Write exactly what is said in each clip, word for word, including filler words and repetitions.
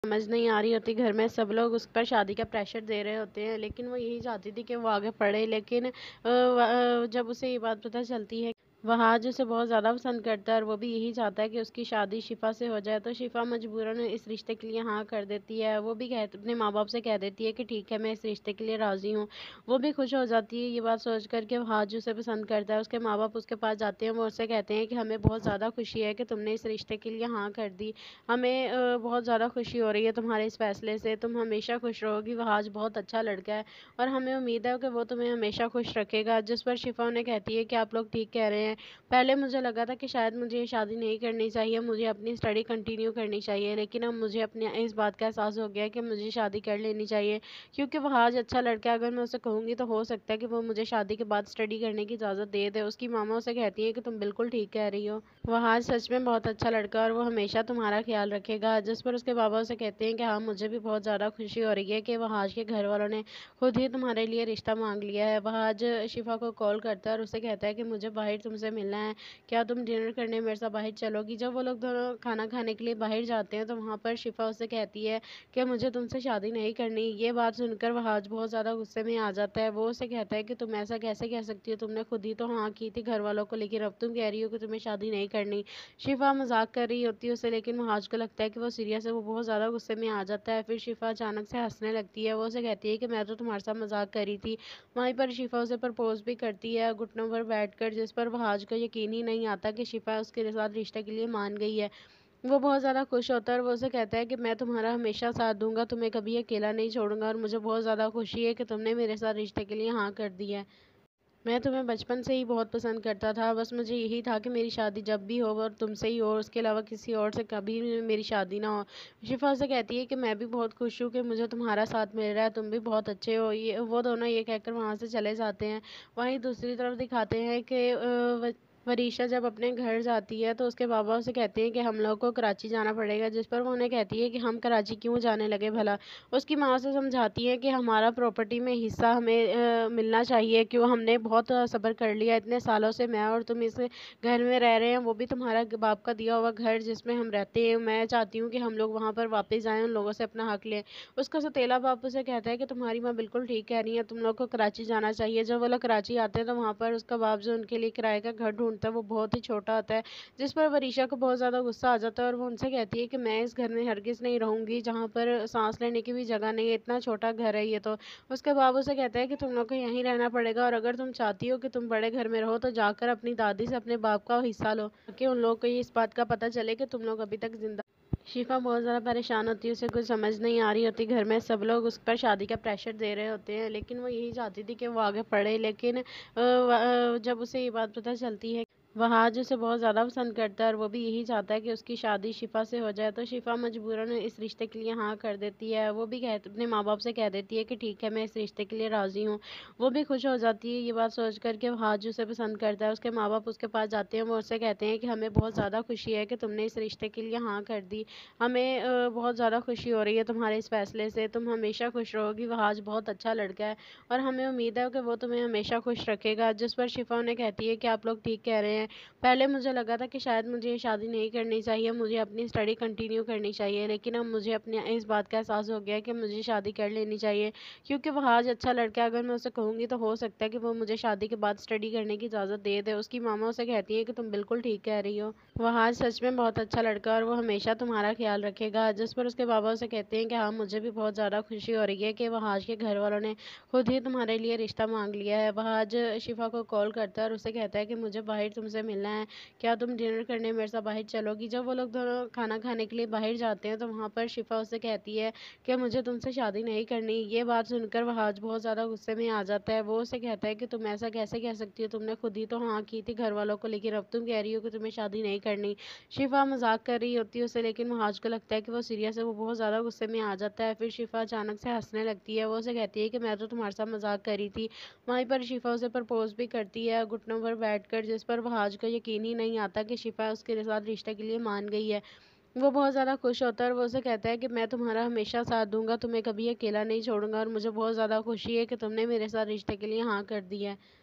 समझ नहीं आ रही होती। घर में सब लोग उस पर शादी का प्रेशर दे रहे होते हैं, लेकिन वो यही चाहती थी कि वो आगे पढ़े। लेकिन अ, व- अ, जब उसे ये बात पता चलती है वह आज उसे बहुत ज़्यादा पसंद करता है और वो भी यही चाहता है कि उसकी शादी शिफा से हो जाए, तो शिफा मजबूरन इस रिश्ते के लिए हाँ कर देती है। वो भी कह अपने माँ बाप से कह देती है कि ठीक है, मैं इस रिश्ते के लिए राज़ी हूँ। वो भी खुश हो जाती है ये बात सोच कर के वह आज उसे पसंद करता है। उसके माँ बाप उसके पास जाते हैं, वो उससे कहते हैं कि हमें बहुत ज़्यादा खुशी है कि तुमने इस रिश्ते के लिए हाँ कर दी। हमें अ, बहुत ज़्यादा खुशी हो रही है तुम्हारे इस फैसले से। तुम हमेशा खुश रहोगी, वह आज बहुत अच्छा लड़का है और हमें उम्मीद है कि वो तुम्हें हमेशा खुश रखेगा। जिस पर शिफा उन्हें कहती है कि आप लोग ठीक कह रहे हैं। पहले मुझे लगा था कि शायद मुझे ये शादी नहीं करनी चाहिए, मुझे अपनी स्टडी कंटिन्यू करनी चाहिए, लेकिन अब मुझे अपने इस बात का एहसास हो गया है कि मुझे शादी कर लेनी चाहिए, क्योंकि वह आज अच्छा लड़का है। अगर मैं उसे कहूँगी तो हो सकता है कि वो मुझे शादी के बाद स्टडी करने की इजाज़त दे दे। उसकी मामा उसे कहती है कि तुम बिल्कुल ठीक कह रही हो, वह आज सच में बहुत अच्छा लड़का है और वो हमेशा तुम्हारा ख्याल रखेगा। जिस पर उसके बाबा उसे कहते हैं कि हाँ, मुझे भी बहुत ज़्यादा खुशी हो रही है कि वह आज के घर वालों ने खुद ही तुम्हारे लिए रिश्ता मांग लिया है। वह आज शिफा को कॉल करता है और उसे कहता है कि मुझे बाहर तुमसे मिलना है, क्या तुम डिनर करने मेरे साथ बाहर चलोगी। जब वो लोग दोनों खाना खाने के लिए बाहर जाते हैं तो वहाँ पर शिफा उससे कहती है कि मुझे तुमसे शादी नहीं करनी। ये बात सुनकर वह आज बहुत ज़्यादा गुस्से में आ जाता है। वो उसे कहता है कि तुम ऐसा कैसे कह सकती हो, तुमने खुद ही तो हाँ की थी घर वालों को, लेकिन अब तुम कह रही हो कि तुम्हें शादी नहीं करनी। शिफा मजाक कर रही होती है उसे, लेकिन महाज को लगता है कि वो सीरियस है। वो बहुत ज़्यादा गुस्से में आ जाता है। फिर शिफा अचानक से हंसने लगती है। वो उसे कहती है कि मैं तो तुम्हारे साथ मजाक कर रही थी। वहीं पर शिफा उसे प्रपोज भी करती है घुटनों पर बैठकर, जिस पर वहाज को यकीन ही नहीं आता कि शिफा उसके साथ रिश्ते के लिए मान गई है। वो बहुत ज़्यादा खुश होता है और वो उसे कहता है कि मैं तुम्हारा हमेशा साथ दूंगा, तुम्हें कभी अकेला नहीं छोड़ूंगा और मुझे बहुत ज़्यादा खुशी है कि तुमने मेरे साथ रिश्ते के लिए हाँ कर दी है। मैं तुम्हें बचपन से ही बहुत पसंद करता था, बस मुझे यही था कि मेरी शादी जब भी हो और तुमसे ही हो, उसके अलावा किसी और से कभी भी मेरी शादी ना हो। शिफा से कहती है कि मैं भी बहुत खुश हूँ कि मुझे तुम्हारा साथ मिल रहा है, तुम भी बहुत अच्छे हो। ये वो दोनों ये कहकर वहाँ से चले जाते हैं। वहीं दूसरी तरफ दिखाते हैं कि अ, व- वरीशा जब अपने घर जाती है तो उसके बाबा उसे कहते हैं कि हम लोग को कराची जाना पड़ेगा, जिस पर वो उन्हें कहती है कि हम कराची क्यों जाने लगे भला। उसकी माँ से समझाती है कि हमारा प्रॉपर्टी में हिस्सा हमें अ, मिलना चाहिए, क्यों हमने बहुत अ, सब्र कर लिया इतने सालों से, मैं और तुम इस घर में रह रहे हैं, वो भी तुम्हारा ग- बाप का दिया हुआ घर जिसमें हम रहते हैं। मैं चाहती हूँ कि हम लोग वहाँ पर वापस जाएं, उन लोगों से अपना हक लें। उसका सौतेला बाप उसे कहता है कि तुम्हारी माँ बिल्कुल ठीक कह रही है, तुम लोग को कराची जाना चाहिए। जब वो लोग कराची आते हैं तो वहाँ पर उसका बाप जो उनके लिए किराए का घर ढूंढता है वो बहुत ही छोटा होता है, जिस पर वरीशा को बहुत ज़्यादा गुस्सा आ जाता है और वो उनसे कहती है कि मैं इस घर में हरगिज़ नहीं रहूंगी जहाँ पर सांस लेने की भी जगह नहीं है, इतना छोटा घर है ये तो। उसके बाबू से कहता है कि तुम लोग को यहीं रहना पड़ेगा और अगर तुम चाहती हो कि तुम बड़े घर में रहो तो जाकर अपनी दादी से अपने बाप का हिस्सा लो, ताकि उन लोगों को ये इस बात का पता चले कि तुम लोग अभी तक जिंदा। शिफा बहुत ज़्यादा परेशान होती है, उसे कुछ समझ नहीं आ रही होती। घर में सब लोग उस पर शादी का प्रेशर दे रहे होते हैं, लेकिन वो यही चाहती थी कि वो आगे पढ़े। लेकिन अ, व- अ, जब उसे ये बात पता चलती है वह आज उसे बहुत ज़्यादा पसंद करता है और वो भी यही चाहता है कि उसकी शादी शिफा से हो जाए, तो शिफा मजबूरन इस रिश्ते के लिए हाँ कर देती है। वो भी कह अपने माँ बाप से कह देती है कि ठीक है, मैं इस रिश्ते के लिए राज़ी हूँ। वो भी खुश हो जाती है ये बात सोच कर के वह आज उसे पसंद करता है। उसके माँ बाप उसके पास जाते हैं, वो उससे कहते हैं कि हमें बहुत ज़्यादा खुशी है कि तुमने इस रिश्ते के लिए हाँ कर दी। हमें अ, बहुत ज़्यादा खुशी हो रही है तुम्हारे इस फैसले से। तुम हमेशा खुश रहोगी, वह आज बहुत अच्छा लड़का है और हमें उम्मीद है कि वो तुम्हें हमेशा खुश रखेगा। जिस पर शिफा उन्हें कहती है कि आप लोग ठीक कह रहे हैं। पहले मुझे लगा था कि शायद मुझे ये शादी नहीं करनी चाहिए, मुझे अपनी स्टडी कंटिन्यू करनी चाहिए, लेकिन अब मुझे अपने इस बात का एहसास हो गया है कि मुझे शादी कर लेनी चाहिए, क्योंकि वह आज अच्छा लड़का है। अगर मैं उसे कहूँगी तो हो सकता है कि वो मुझे शादी के बाद स्टडी करने की इजाज़त दे दे। उसकी मामा उसे कहती है कि तुम बिल्कुल ठीक कह रही हो, वह आज सच में बहुत अच्छा लड़का है और वो हमेशा तुम्हारा ख्याल रखेगा। जिस पर उसके बाबा उसे कहते हैं कि हाँ, मुझे भी बहुत ज़्यादा खुशी हो रही है कि वह आज के घर वालों ने खुद ही तुम्हारे लिए रिश्ता मांग लिया है। वह आज शिफा को कॉल करता है और उसे कहता है कि मुझे बाहर तुमसे मिलना है, क्या तुम डिनर करने मेरे साथ बाहर चलोगी। जब वो लोग दोनों खाना खाने के लिए बाहर जाते हैं तो वहाँ पर शिफा उससे कहती है कि मुझे तुमसे शादी नहीं करनी। ये बात सुनकर वह आज बहुत ज़्यादा गुस्से में आ जाता है। वो उसे कहता है कि तुम ऐसा कैसे कह सकती हो, तुमने खुद ही तो हाँ की थी घर वालों को, लेकिन अब तुम कह रही हो कि तुम्हें शादी नहीं करनी। शिफा मजाक कर रही होती है उसे, लेकिन वहाज को लगता है कि वो सीरियस है। वो बहुत ज़्यादा गुस्से में आ जाता है। फिर शिफा अचानक से हंसने लगती है। वो उसे कहती है कि मैं तो तुम्हारे साथ मजाक कर रही थी। वहीं पर शिफा उसे प्रपोज भी करती है घुटनों पर बैठकर, जिस पर वहाज को यकीन ही नहीं आता कि शिफा उसके साथ रिश्ते के लिए मान गई है। वो बहुत ज़्यादा खुश होता है और वो उसे कहता है कि मैं तुम्हारा हमेशा साथ दूंगा, तुम्हें कभी अकेला नहीं छोड़ूंगा और मुझे बहुत ज़्यादा खुशी है कि तुमने मेरे साथ रिश्ते के लिए हाँ कर दी है।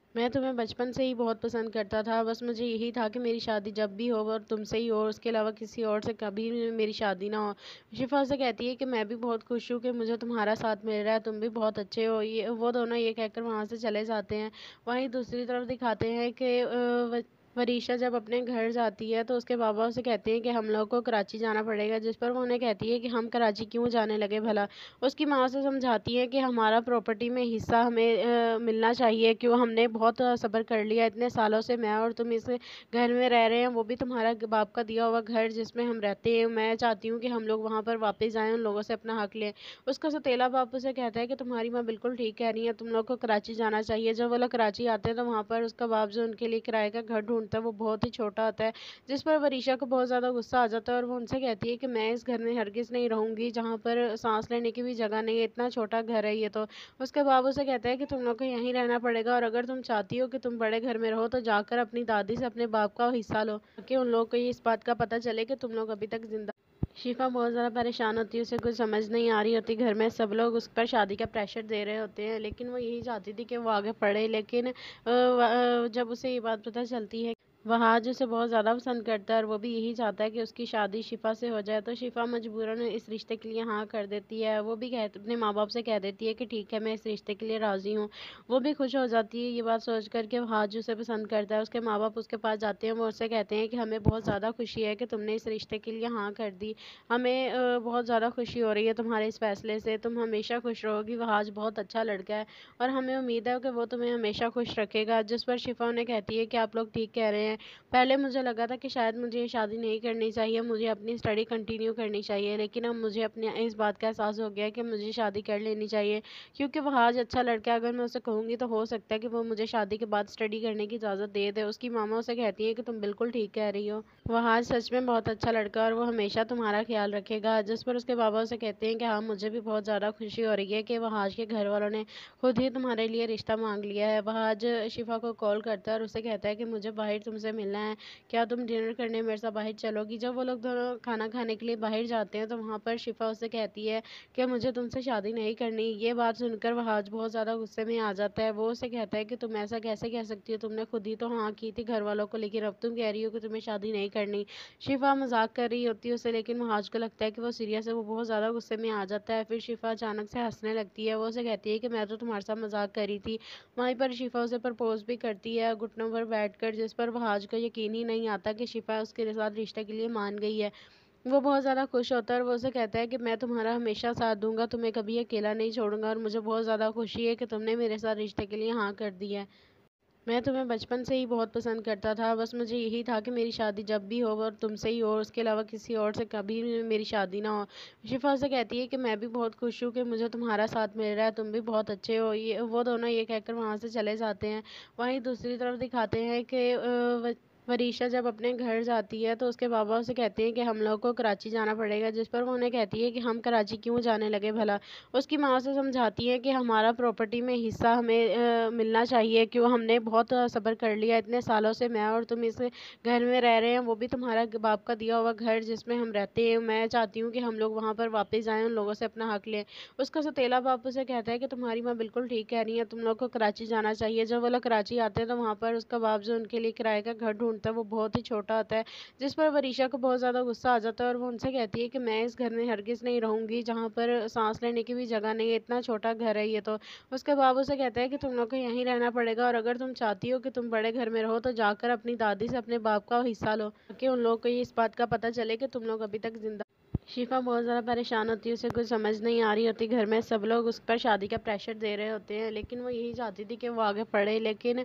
मैं तुम्हें बचपन से ही बहुत पसंद करता था। बस मुझे यही था कि मेरी शादी जब भी हो वो तुमसे ही हो, उसके अलावा किसी और से कभी भी मेरी शादी ना हो। शिफ़ा उसे कहती है कि मैं भी बहुत खुश हूँ कि मुझे तुम्हारा साथ मिल रहा है, तुम भी बहुत अच्छे हो। ये वो दोनों ये कहकर वहाँ से चले जाते हैं। वहीं दूसरी तरफ दिखाते हैं कि अ, व वरीशा जब अपने घर जाती है तो उसके बाबा उसे कहते हैं कि हम लोग को कराची जाना पड़ेगा, जिस पर वो उन्हें कहती है कि हम कराची क्यों जाने लगे भला। उसकी माँ उसे समझाती है कि हमारा प्रॉपर्टी में हिस्सा हमें अ, मिलना चाहिए, क्यों हमने बहुत अ, सब्र कर लिया इतने सालों से, मैं और तुम इस घर में रह रहे हैं, वो भी तुम्हारा ग- बाप का दिया हुआ घर जिसमें हम रहते हैं। मैं चाहती हूँ कि हम लोग वहाँ पर वापस जाएं, उन लोगों से अपना हक लें। उसका सौतेला बाप उसे कहता है कि तुम्हारी माँ बिल्कुल ठीक कह रही है, तुम लोग को कराची जाना चाहिए। जब वो लोग कराची आते हैं तो वहाँ पर उसका बाप जो उनके लिए किराए का घर ढूंढता है वो बहुत ही छोटा होता है, जिस पर वरीशा को बहुत ज़्यादा गुस्सा आ जाता है और वो उनसे कहती है कि मैं इस घर में हरगिज़ नहीं रहूंगी जहाँ पर सांस लेने की भी जगह नहीं है, इतना छोटा घर है ये तो। उसके बाद उसे कहता है कि तुम लोग को यहीं रहना पड़ेगा, और अगर तुम चाहती हो कि तुम बड़े घर में रहो तो जाकर अपनी दादी से अपने बाप का हिस्सा लो, कि उन लोग को ये इस बात का पता चले कि तुम लोग अभी तक जिंदा। शिफा बहुत ज़्यादा परेशान होती है, उसे कुछ समझ नहीं आ रही होती। घर में सब लोग उस पर शादी का प्रेशर दे रहे होते हैं, लेकिन वो यही चाहती थी कि वो आगे पढ़े। लेकिन अ, व- अ, जब उसे ये बात पता चलती है वह आज उसे बहुत ज़्यादा पसंद करता है और वो भी यही चाहता है कि उसकी शादी शिफा से हो जाए, तो शिफा मजबूरन इस रिश्ते के लिए हाँ कर देती है। वो भी कह अपने माँ बाप से कह देती है कि ठीक है, मैं इस रिश्ते के लिए राज़ी हूँ। वो भी खुश हो जाती है ये बात सोच कर के वह आज उसे पसंद करता है। उसके माँ बाप उसके पास जाते हैं, वो उससे कहते हैं कि हमें बहुत ज़्यादा खुशी है कि तुमने इस रिश्ते के लिए हाँ कर दी। हमें अ, बहुत ज़्यादा खुशी हो रही है तुम्हारे इस फैसले से, तुम हमेशा खुश रहोगी, वह आज बहुत अच्छा लड़का है और हमें उम्मीद है कि वो तुम्हें हमेशा खुश रखेगा। जिस पर शिफा उन्हें कहती है कि आप लोग ठीक कह रहे हैं, पहले मुझे लगा था कि शायद मुझे ये शादी नहीं करनी चाहिए, मुझे अपनी स्टडी कंटिन्यू करनी चाहिए, लेकिन अब मुझे अपने इस बात का एहसास हो गया है कि मुझे शादी कर लेनी चाहिए, क्योंकि वह आज अच्छा लड़का है। अगर मैं उसे कहूँगी तो हो सकता है कि वो मुझे शादी के बाद स्टडी करने की इजाज़त दे दे। उसकी मामा उसे कहती है कि तुम बिल्कुल ठीक कह रही हो, वह आज सच में बहुत अच्छा लड़का है और वो हमेशा तुम्हारा ख्याल रखेगा। जिस पर उसके बाबा उसे कहते हैं कि हाँ, मुझे भी बहुत ज़्यादा खुशी हो रही है कि वह आज के घर वालों ने खुद ही तुम्हारे लिए रिश्ता मांग लिया है। वह आज शिफा को कॉल करता है और उसे कहता है कि मुझे बाहर तुमसे मिलना है, क्या तुम डिनर करने मेरे साथ बाहर चलोगी। जब वो लोग दोनों खाना खाने के लिए बाहर जाते हैं तो वहाँ पर शिफा उससे कहती है कि मुझे तुमसे शादी नहीं करनी। ये बात सुनकर वह आज बहुत ज़्यादा गुस्से में आ जाता है। वो उसे कहता है कि तुम ऐसा कैसे कह सकती हो, तुमने खुद ही तो हाँ की थी घर वालों को, लेकिन अब तुम कह रही हो कि तुम्हें शादी नहीं करनी। शिफा मजाक कर रही होती है उसे, लेकिन महाज को लगता है कि वो सीरियस है। वो बहुत ज़्यादा गुस्से में आ जाता है। फिर शिफा अचानक से हंसने लगती है। वो उसे कहती है कि मैं तो तुम्हारे साथ मजाक कर रही थी। वहीं पर शिफा उसे प्रपोज भी करती है घुटनों पर बैठकर, जिस पर महाज को यकीन ही नहीं आता कि शिफा उसके साथ रिश्ते के लिए मान गई है। वो बहुत ज़्यादा खुश होता है और वो उसे कहता है कि मैं तुम्हारा हमेशा साथ दूंगा, तुम्हें कभी अकेला नहीं छोड़ूंगा, और मुझे बहुत ज़्यादा खुशी है कि तुमने मेरे साथ रिश्ते के लिए हाँ कर दी है। मैं तुम्हें बचपन से ही बहुत पसंद करता था। बस मुझे यही था कि मेरी शादी जब भी हो वो तुमसे ही हो, उसके अलावा किसी और से कभी भी मेरी शादी ना हो। शिफा से कहती है कि मैं भी बहुत खुश हूँ कि मुझे तुम्हारा साथ मिल रहा है, तुम भी बहुत अच्छे हो। ये वो दोनों ये कहकर वहाँ से चले जाते हैं। वहीं दूसरी तरफ दिखाते हैं कि अ, व- वरीशा जब अपने घर जाती है तो उसके बाबा उसे कहते हैं कि हम लोग को कराची जाना पड़ेगा, जिस पर वो उन्हें कहती है कि हम कराची क्यों जाने लगे भला। उसकी माँ उसे समझाती है कि हमारा प्रॉपर्टी में हिस्सा हमें अ, मिलना चाहिए, क्यों हमने बहुत अ, सब्र कर लिया इतने सालों से, मैं और तुम इस घर में रह रहे हैं, वो भी तुम्हारा ग- बाप का दिया हुआ घर जिसमें हम रहते हैं। मैं चाहती हूँ कि हम लोग वहाँ पर वापस जाएं, उन लोगों से अपना हक लें। उसका सौतेला बाप उसे कहता है कि तुम्हारी माँ बिल्कुल ठीक कह रही है, तुम लोग को कराची जाना चाहिए। जब वो लोग कराची आते हैं तो वहाँ पर उसका बाप जो उनके लिए किराए का घर ढूंढता है वो बहुत ही छोटा होता है, जिस पर वरीशा को बहुत ज़्यादा गुस्सा आ जाता है और वो उनसे कहती है कि मैं इस घर में हरगिज़ नहीं रहूंगी जहाँ पर सांस लेने की भी जगह नहीं है, इतना छोटा घर है ये तो। उसके बाद उसे कहता है कि तुम लोग को यहीं रहना पड़ेगा, और अगर तुम चाहती हो कि तुम बड़े घर में रहो तो जाकर अपनी दादी से अपने बाप का हिस्सा लो, कि उन लोगों को ये इस बात का पता चले कि तुम लोग अभी तक जिंदा। शिफा बहुत ज़्यादा परेशान होती है, उसे कुछ समझ नहीं आ रही होती। घर में सब लोग उस पर शादी का प्रेशर दे रहे होते हैं, लेकिन वो यही चाहती थी कि वो आगे पढ़े। लेकिन अ,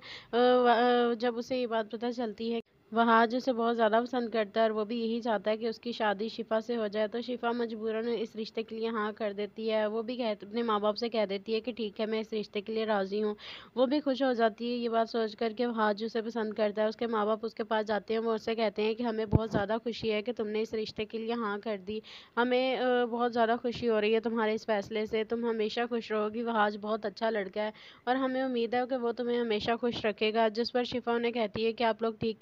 व- अ, जब उसे ये बात पता चलती है वह आज उसे बहुत ज़्यादा पसंद करता है और वो भी यही चाहता है कि उसकी शादी शिफा से हो जाए, तो शिफा मजबूरन इस रिश्ते के लिए हाँ कर देती है। वो भी कह अपने माँ बाप से कह देती है कि ठीक है, मैं इस रिश्ते के लिए राज़ी हूँ। वो भी खुश हो जाती है ये बात सोच कर के वह आज उसे पसंद करता है। उसके माँ बाप उसके पास जाते हैं, वो उससे कहते हैं कि हमें बहुत ज़्यादा खुशी है कि तुमने इस रिश्ते के लिए हाँ कर दी। हमें अ, बहुत ज़्यादा खुशी हो रही है तुम्हारे इस फैसले से, तुम हमेशा खुश रहोगी, वह आज बहुत अच्छा लड़का है और हमें उम्मीद है कि वो तुम्हें हमेशा खुश रखेगा। जिस पर शिफा उन्हें कहती है कि आप लोग ठीक कह रहे हैं,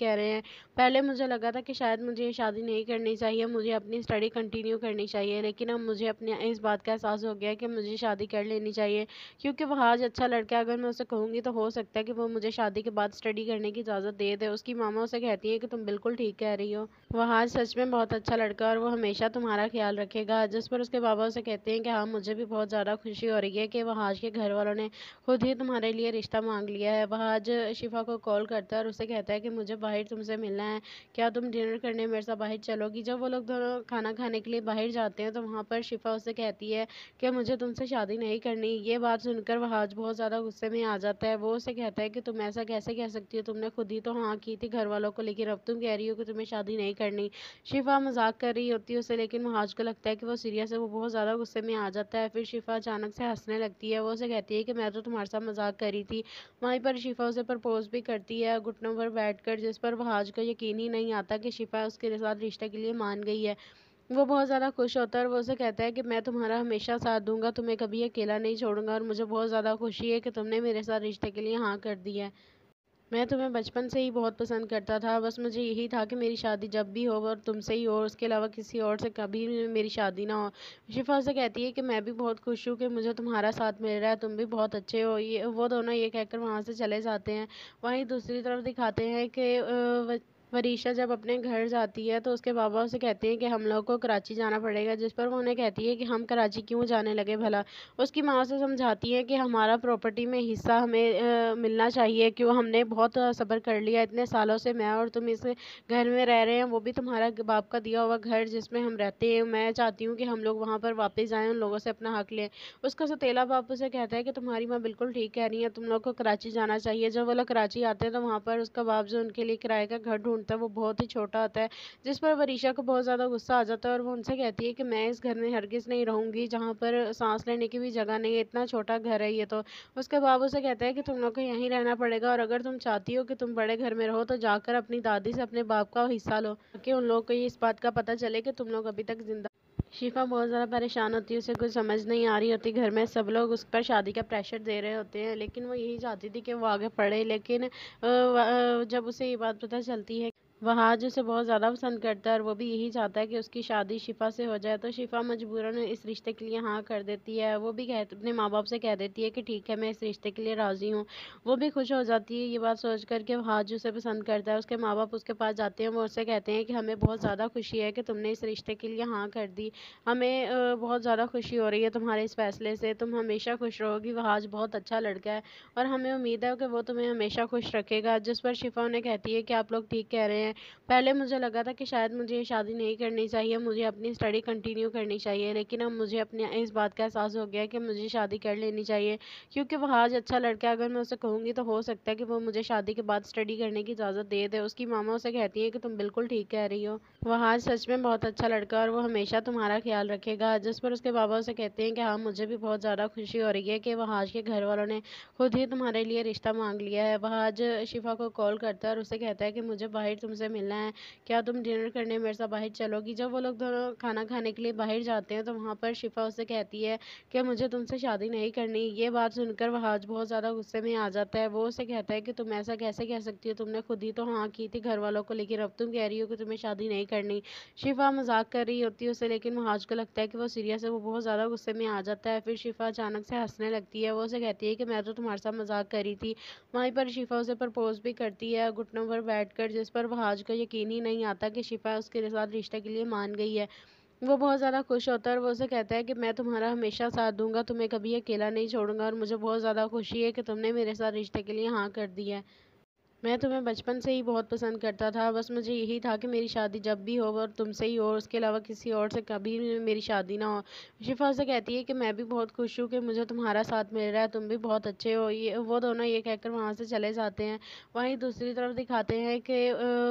पहले मुझे लगा था कि शायद मुझे ये शादी नहीं करनी चाहिए, मुझे अपनी स्टडी कंटिन्यू करनी चाहिए, लेकिन अब मुझे अपने इस बात का एहसास हो गया है कि मुझे शादी कर लेनी चाहिए, क्योंकि वह आज अच्छा लड़का है। अगर मैं उसे कहूँगी तो हो सकता है कि वो मुझे शादी के बाद स्टडी करने की इजाज़त दे दे। उसकी मामा उसे कहती है कि तुम बिल्कुल ठीक कह रही हो, वह आज सच में बहुत अच्छा लड़का है और वो हमेशा तुम्हारा ख्याल रखेगा। जिस पर उसके बाबा उसे कहते हैं कि हाँ, मुझे भी बहुत ज़्यादा खुशी हो रही है कि वह आज के घर वालों ने खुद ही तुम्हारे लिए रिश्ता मांग लिया है। वह आज शिफा को कॉल करता है और उसे कहता है कि मुझे बाहर तुमसे मिलना है, क्या तुम डिनर करने मेरे साथ बाहर चलोगी। जब वो लोग दोनों खाना खाने के लिए बाहर जाते हैं तो वहाँ पर शिफा उसे कहती है कि मुझे तुमसे शादी नहीं करनी। ये बात सुनकर वह आज बहुत ज़्यादा गुस्से में आ जाता है। वो उसे कहता है कि तुम ऐसा कैसे कह सकती हो, तुमने खुद ही तो हाँ की थी घर वालों को, लेकिन अब तुम कह रही हो कि तुम्हें शादी नहीं करनी। शिफा मजाक कर रही होती है उसे, लेकिन वहाज को लगता है कि वो सीरियस है। वो बहुत ज़्यादा गुस्से में आ जाता है। फिर शिफा अचानक से हंसने लगती है। वो उसे कहती है कि मैं तो तुम्हारे साथ मजाक कर रही थी। वहीं पर शिफा उसे प्रपोज भी करती है घुटनों पर बैठकर, जिस पर वहाज को यकीन ही नहीं आता कि शिफा उसके साथ रिश्ते के लिए मान गई है। वो बहुत ज़्यादा खुश होता है और वो उसे कहता है कि मैं तुम्हारा हमेशा साथ दूंगा, तुम्हें कभी अकेला नहीं छोड़ूंगा, और मुझे बहुत ज़्यादा खुशी है कि तुमने मेरे साथ रिश्ते के लिए हाँ कर दी है। मैं तुम्हें बचपन से ही बहुत पसंद करता था, बस मुझे यही था कि मेरी शादी जब भी हो और तुमसे ही हो, उसके अलावा किसी और से कभी भी मेरी शादी ना हो। शिफा से कहती है कि मैं भी बहुत खुश हूँ कि मुझे तुम्हारा साथ मिल रहा है, तुम भी बहुत अच्छे हो। ये वो दोनों ये कहकर वहाँ से चले जाते हैं। वहीं दूसरी तरफ दिखाते हैं कि अ, व- वरीशा जब अपने घर जाती है तो उसके बाबा उसे कहते हैं कि हम लोग को कराची जाना पड़ेगा, जिस पर वो उन्हें कहती है कि हम कराची क्यों जाने लगे भला। उसकी माँ से समझाती है कि हमारा प्रॉपर्टी में हिस्सा हमें अ, मिलना चाहिए, क्यों हमने बहुत अ, सब्र कर लिया इतने सालों से, मैं और तुम इस घर में रह रहे हैं, वो भी तुम्हारा ग- बाप का दिया हुआ घर जिसमें हम रहते हैं। मैं चाहती हूँ कि हम लोग वहाँ पर वापस आएं, उन लोगों से अपना हक लें। उसका सौतेला बाप उसे कहता है कि तुम्हारी माँ बिल्कुल ठीक कह रही है, तुम लोग को कराची जाना चाहिए। जब वो लोग कराची आते हैं तो वहाँ पर उसका बाप जो उनके लिए किराए का घर ढूंढता है वो बहुत ही छोटा होता है, जिस पर वरीशा को बहुत ज़्यादा गुस्सा आ जाता है और वो उनसे कहती है कि मैं इस घर में हरगिज़ नहीं रहूंगी जहाँ पर सांस लेने की भी जगह नहीं है, इतना छोटा घर है ये तो। उसके बाबू से कहता है कि तुम लोग को यहीं रहना पड़ेगा, और अगर तुम चाहती हो कि तुम बड़े घर में रहो तो जाकर अपनी दादी से अपने बाप का हिस्सा लो, कि उन लोगों को ये इस बात का पता चले कि तुम लोग अभी तक जिंदा। शिफा बहुत ज़्यादा परेशान होती है, उसे कुछ समझ नहीं आ रही होती। घर में सब लोग उस पर शादी का प्रेशर दे रहे होते हैं, लेकिन वो यही चाहती थी कि वो आगे पढ़े। लेकिन अ, व- अ, जब उसे ये बात पता चलती है वह आज उसे बहुत ज़्यादा पसंद करता है और वो भी यही चाहता है कि उसकी शादी शिफा से हो जाए, तो शिफा मजबूरन इस रिश्ते के लिए हाँ कर देती है। वो भी कह अपने माँ बाप से कह देती है कि ठीक है, मैं इस रिश्ते के लिए राज़ी हूँ। वो भी खुश हो जाती है ये बात सोच कर के वह आज उसे पसंद करता है। उसके माँ बाप उसके पास जाते हैं, वो उससे कहते हैं कि हमें बहुत ज़्यादा खुशी है कि तुमने इस रिश्ते के लिए हाँ कर दी। हमें अ, बहुत ज़्यादा खुशी हो रही है तुम्हारे इस फैसले से, तुम हमेशा खुश रहोगी, वह आज बहुत अच्छा लड़का है और हमें उम्मीद है कि वो तुम्हें हमेशा खुश रखेगा। जिस पर शिफा उन्हें कहती है कि आप लोग ठीक कह रहे हैं, पहले मुझे लगा था कि शायद मुझे ये शादी नहीं करनी चाहिए, मुझे अपनी स्टडी कंटिन्यू करनी चाहिए, लेकिन अब मुझे अपने इस बात का एहसास हो गया है कि मुझे शादी कर लेनी चाहिए, क्योंकि वह आज अच्छा लड़का है। अगर मैं उसे कहूँगी तो हो सकता है कि वो मुझे शादी के बाद स्टडी करने की इजाज़त दे दे। उसकी मामा उसे कहती है कि तुम बिल्कुल ठीक कह रही हो, वह आज सच में बहुत अच्छा लड़का है और वो हमेशा तुम्हारा ख्याल रखेगा। जिस पर उसके बाबा उसे कहते हैं कि हाँ, मुझे भी बहुत ज़्यादा खुशी हो रही है कि वह आज के घर वालों ने खुद ही तुम्हारे लिए रिश्ता मांग लिया है। वह आज शिफा को कॉल करता है और उसे कहता है कि मुझे बाहर तुमसे मिलना है, क्या तुम डिनर करने मेरे साथ बाहर चलोगी। जब वो लोग दोनों खाना खाने के लिए बाहर जाते हैं तो वहाँ पर शिफा उससे कहती है कि मुझे तुमसे शादी नहीं करनी। ये बात सुनकर वह आज बहुत ज़्यादा गुस्से में आ जाता है। वो उसे कहता है कि तुम ऐसा कैसे कह सकती हो, तुमने खुद ही तो हाँ की थी घर वालों को, लेकिन अब तुम कह रही हो कि तुम्हें शादी नहीं करनी। शिफा मजाक कर रही होती है उसे, लेकिन वहाज को लगता है कि वो सीरियस है। वो बहुत ज़्यादा गुस्से में आ जाता है। फिर शिफा अचानक से हंसने लगती है। वो उसे कहती है कि मैं तो तुम्हारे साथ मजाक कर रही थी। वहीं पर शिफा उसे प्रपोज भी करती है घुटनों पर बैठकर, जिस पर वहाज को यकीन ही नहीं आता कि शिफा उसके साथ रिश्ते के लिए मान गई है। वो बहुत ज़्यादा खुश होता है और वो उसे कहता है कि मैं तुम्हारा हमेशा साथ दूंगा, तुम्हें कभी अकेला नहीं छोड़ूंगा, और मुझे बहुत ज़्यादा खुशी है कि तुमने मेरे साथ रिश्ते के लिए हाँ कर दी है। मैं तुम्हें बचपन से ही बहुत पसंद करता था, बस मुझे यही था कि मेरी शादी जब भी हो और तुमसे ही हो, उसके अलावा किसी और से कभी भी मेरी शादी ना हो। शिफा से कहती है कि मैं भी बहुत खुश हूँ कि मुझे तुम्हारा साथ मिल रहा है, तुम भी बहुत अच्छे हो। ये वो दोनों ये कहकर वहाँ से चले जाते हैं। वहीं दूसरी तरफ दिखाते हैं कि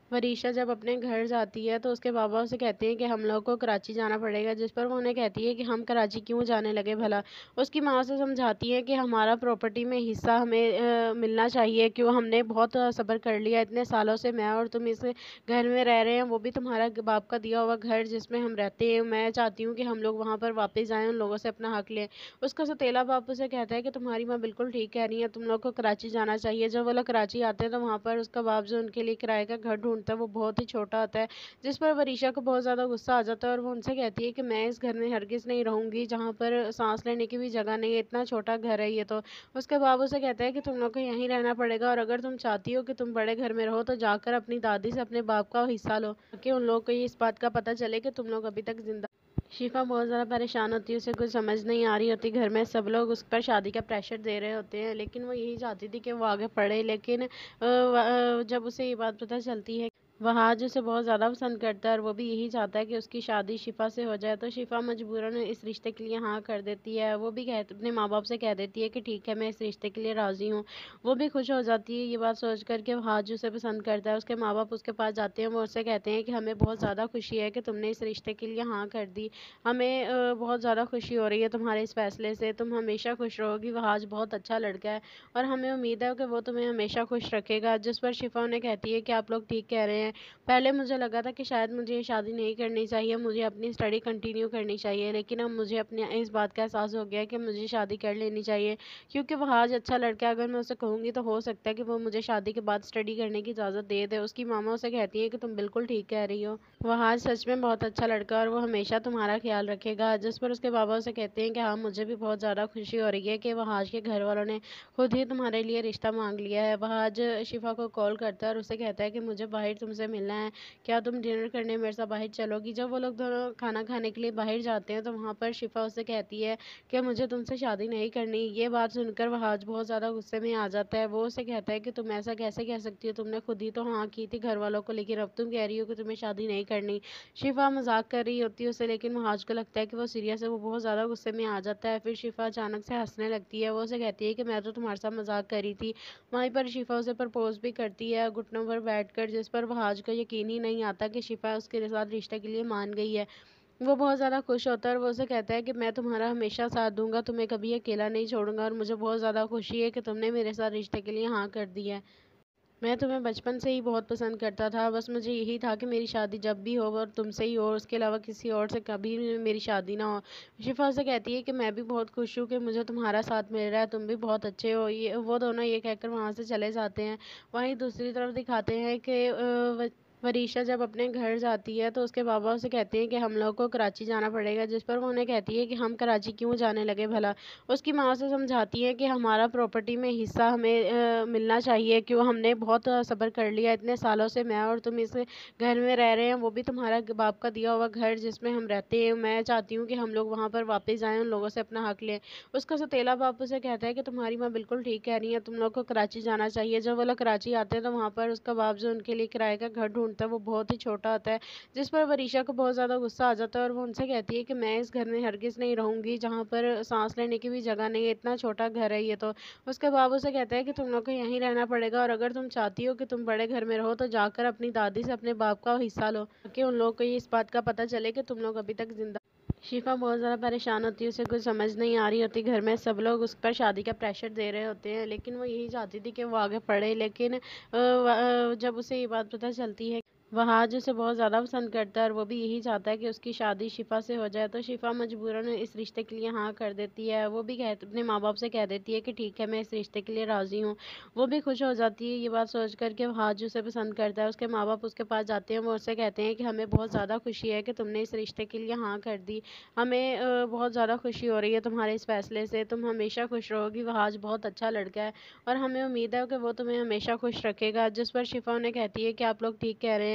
वरीशा जब अपने घर जाती है तो उसके बाबा उसे कहते हैं कि हम लोग को कराची जाना पड़ेगा, जिस पर वो उन्हें कहती है कि हम कराची क्यों जाने लगे भला। उसकी माँ उसे समझाती है कि हमारा प्रॉपर्टी में हिस्सा हमें अ, मिलना चाहिए, क्यों हमने बहुत अ, सब्र कर लिया इतने सालों से, मैं और तुम इस घर में रह रहे हैं, वो भी तुम्हारा ग- बाप का दिया हुआ घर जिसमें हम रहते हैं। मैं चाहती हूँ कि हम लोग वहाँ पर वापस आएँ, उन लोगों से अपना हक लें। उसका सौतेला बाप उसे कहता है कि तुम्हारी माँ बिल्कुल ठीक कह रही है, तुम लोग को कराची जाना चाहिए। जब वो लोग कराची आते हैं तो वहाँ पर उसका बाप जो उनके लिए किराए का घर ढूंढता है वो बहुत ही छोटा होता है, जिस पर वरीशा को बहुत ज़्यादा गुस्सा आ जाता है और वो उनसे कहती है कि मैं इस घर में हरगिज़ नहीं रहूंगी जहाँ पर सांस लेने की भी जगह नहीं है, इतना छोटा घर है ये तो। उसके बाप उसे कहता है कि तुम लोग को यहीं रहना पड़ेगा, और अगर तुम चाहती हो कि तुम बड़े घर में रहो तो जाकर अपनी दादी से अपने बाप का हिस्सा लो, कि उन लोगों को ये इस बात का पता चले कि तुम लोग अभी तक जिंदा। शिफा बहुत ज़्यादा परेशान होती है, उसे कुछ समझ नहीं आ रही होती। घर में सब लोग उस पर शादी का प्रेशर दे रहे होते हैं, लेकिन वो यही चाहती थी कि वो आगे पढ़े। लेकिन अ, व- अ, जब उसे ये बात पता चलती है वहाज उसे बहुत ज़्यादा पसंद करता है और वो भी यही चाहता है कि उसकी शादी शिफा से हो जाए, तो शिफा मजबूरन इस रिश्ते के लिए हाँ कर देती है। वो भी कह अपने माँ बाप से कह देती है कि ठीक है, मैं इस रिश्ते के लिए राज़ी हूँ। वो भी खुश हो जाती है ये बात सोच कर के वहाज उसे पसंद करता है। उसके माँ बाप उसके पास जाते हैं, वो उससे कहते हैं कि हमें बहुत ज़्यादा खुशी है कि तुमने इस रिश्ते के लिए हाँ कर दी। हमें अ, बहुत ज़्यादा खुशी हो रही है तुम्हारे इस फैसले से, तुम हमेशा खुश रहोगी। वहाज बहुत अच्छा लड़का है और हमें उम्मीद है कि वो तुम्हें हमेशा खुश रखेगा। जिस पर शिफा उन्हें कहती है कि आप लोग ठीक कह रहे हैं, पहले मुझे लगा था कि शायद मुझे ये शादी नहीं करनी चाहिए, मुझे अपनी स्टडी कंटिन्यू करनी चाहिए, लेकिन अब मुझे अपने इस बात का एहसास हो गया है कि मुझे शादी कर लेनी चाहिए, क्योंकि वह आज अच्छा लड़का है। अगर मैं उसे कहूँगी तो हो सकता है कि वो मुझे शादी के बाद स्टडी करने की इजाज़त दे दे। उसकी मामा उसे कहती है कि तुम बिल्कुल ठीक कह रही हो, वह आज सच में बहुत अच्छा लड़का है और वो हमेशा तुम्हारा ख्याल रखेगा। जिस पर उसके बाबा उसे कहते हैं कि हाँ, मुझे भी बहुत ज़्यादा खुशी हो रही है कि वह आज के घर वालों ने खुद ही तुम्हारे लिए रिश्ता मांग लिया है। वह आज शिफा को कॉल करता है और उसे कहता है कि मुझे बाहर तुमसे मिलना है, क्या तुम डिनर करने मेरे साथ बाहर चलोगी। जब वो लोग दोनों खाना खाने के लिए बाहर जाते हैं तो वहाँ पर शिफा उससे कहती है कि मुझे तुमसे शादी नहीं करनी। ये बात सुनकर वह आज बहुत ज़्यादा गुस्से में आ जाता है। वो उसे कहता है कि तुम ऐसा कैसे कह सकती हो, तुमने खुद ही तो हाँ की थी घर वालों को, लेकिन अब तुम कह रही हो कि तुम्हें शादी नहीं करनी। शिफा मजाक कर रही होती है उसे, लेकिन वहाज को लगता है कि वो सीरियस है। वो बहुत ज़्यादा गुस्से में आ जाता है। फिर शिफा अचानक से हंसने लगती है। वो उसे कहती है कि मैं तो तुम्हारे साथ मजाक कर रही थी। वहीं पर शिफा उसे प्रपोज भी करती है घुटनों पर बैठकर, जिस पर वहाज को यकीन ही नहीं आता कि शिफा उसके साथ रिश्ते के लिए मान गई है। वो बहुत ज़्यादा खुश होता है और वो उसे कहता है कि मैं तुम्हारा हमेशा साथ दूंगा, तुम्हें कभी अकेला नहीं छोड़ूंगा, और मुझे बहुत ज़्यादा खुशी है कि तुमने मेरे साथ रिश्ते के लिए हाँ कर दी है। मैं तुम्हें बचपन से ही बहुत पसंद करता था, बस मुझे यही था कि मेरी शादी जब भी हो और तुमसे ही हो, उसके अलावा किसी और से कभी भी मेरी शादी ना हो। शिफा से कहती है कि मैं भी बहुत खुश हूँ कि मुझे तुम्हारा साथ मिल रहा है, तुम भी बहुत अच्छे हो। ये वो दोनों ये कहकर वहाँ से चले जाते हैं। वहीं दूसरी तरफ दिखाते हैं कि अ, व- वरीशा जब अपने घर जाती है तो उसके बाबा उसे कहते हैं कि हम लोग को कराची जाना पड़ेगा, जिस पर वो उन्हें कहती है कि हम कराची क्यों जाने लगे भला। उसकी माँ उसे समझाती है कि हमारा प्रॉपर्टी में हिस्सा हमें अ, मिलना चाहिए, क्यों हमने बहुत अ, सब्र कर लिया इतने सालों से, मैं और तुम इस घर में रह रहे हैं, वो भी तुम्हारा ग- बाप का दिया हुआ घर जिसमें हम रहते हैं। मैं चाहती हूँ कि हम लोग वहाँ पर वापस आएँ, उन लोगों से अपना हक लें। उसका सौतेला बाप उसे कहता है कि तुम्हारी माँ बिल्कुल ठीक कह रही है, तुम लोग को कराची जाना चाहिए। जब वो लोग कराची आते हैं तो वहाँ पर उसका बाप जो उनके लिए किराए का घर ढूंढता है वो बहुत ही छोटा होता है, जिस पर वरीशा को बहुत ज़्यादा गुस्सा आ जाता है और वो उनसे कहती है कि मैं इस घर में हरगिज़ नहीं रहूंगी जहाँ पर सांस लेने की भी जगह नहीं है, इतना छोटा घर है ये तो। उसके बाबू से कहता है कि तुम लोग को यहीं रहना पड़ेगा, और अगर तुम चाहती हो कि तुम बड़े घर में रहो तो जाकर अपनी दादी से अपने बाप का हिस्सा लो, ताकि उन लोगों को ये इस बात का पता चले कि तुम लोग अभी तक जिंदा। शिफा बहुत ज़्यादा परेशान होती है, उसे कुछ समझ नहीं आ रही होती। घर में सब लोग उस पर शादी का प्रेशर दे रहे होते हैं, लेकिन वो यही चाहती थी कि वो आगे पढ़े। लेकिन अ, व- अ, जब उसे ये बात पता चलती है वह आज उसे बहुत ज़्यादा पसंद करता है और वो भी यही चाहता है कि उसकी शादी शिफा से हो जाए, तो शिफा मजबूरन इस रिश्ते के लिए हाँ कर देती है। वो भी कह अपने माँ बाप से कह देती है कि ठीक है, मैं इस रिश्ते के लिए राज़ी हूँ। वो भी खुश हो जाती है ये बात सोच कर के वह आज उसे पसंद करता है। उसके माँ बाप उसके पास जाते हैं, वो उससे कहते हैं कि हमें बहुत ज़्यादा खुशी है कि तुमने इस रिश्ते के लिए हाँ कर दी। हमें अ, बहुत ज़्यादा खुशी हो रही है तुम्हारे इस फैसले से, तुम हमेशा खुश रहोगी। वह आज बहुत अच्छा लड़का है और हमें उम्मीद है कि वो तुम्हें हमेशा खुश रखेगा। जिस पर शिफा उन्हें कहती है कि आप लोग ठीक कह रहे हैं,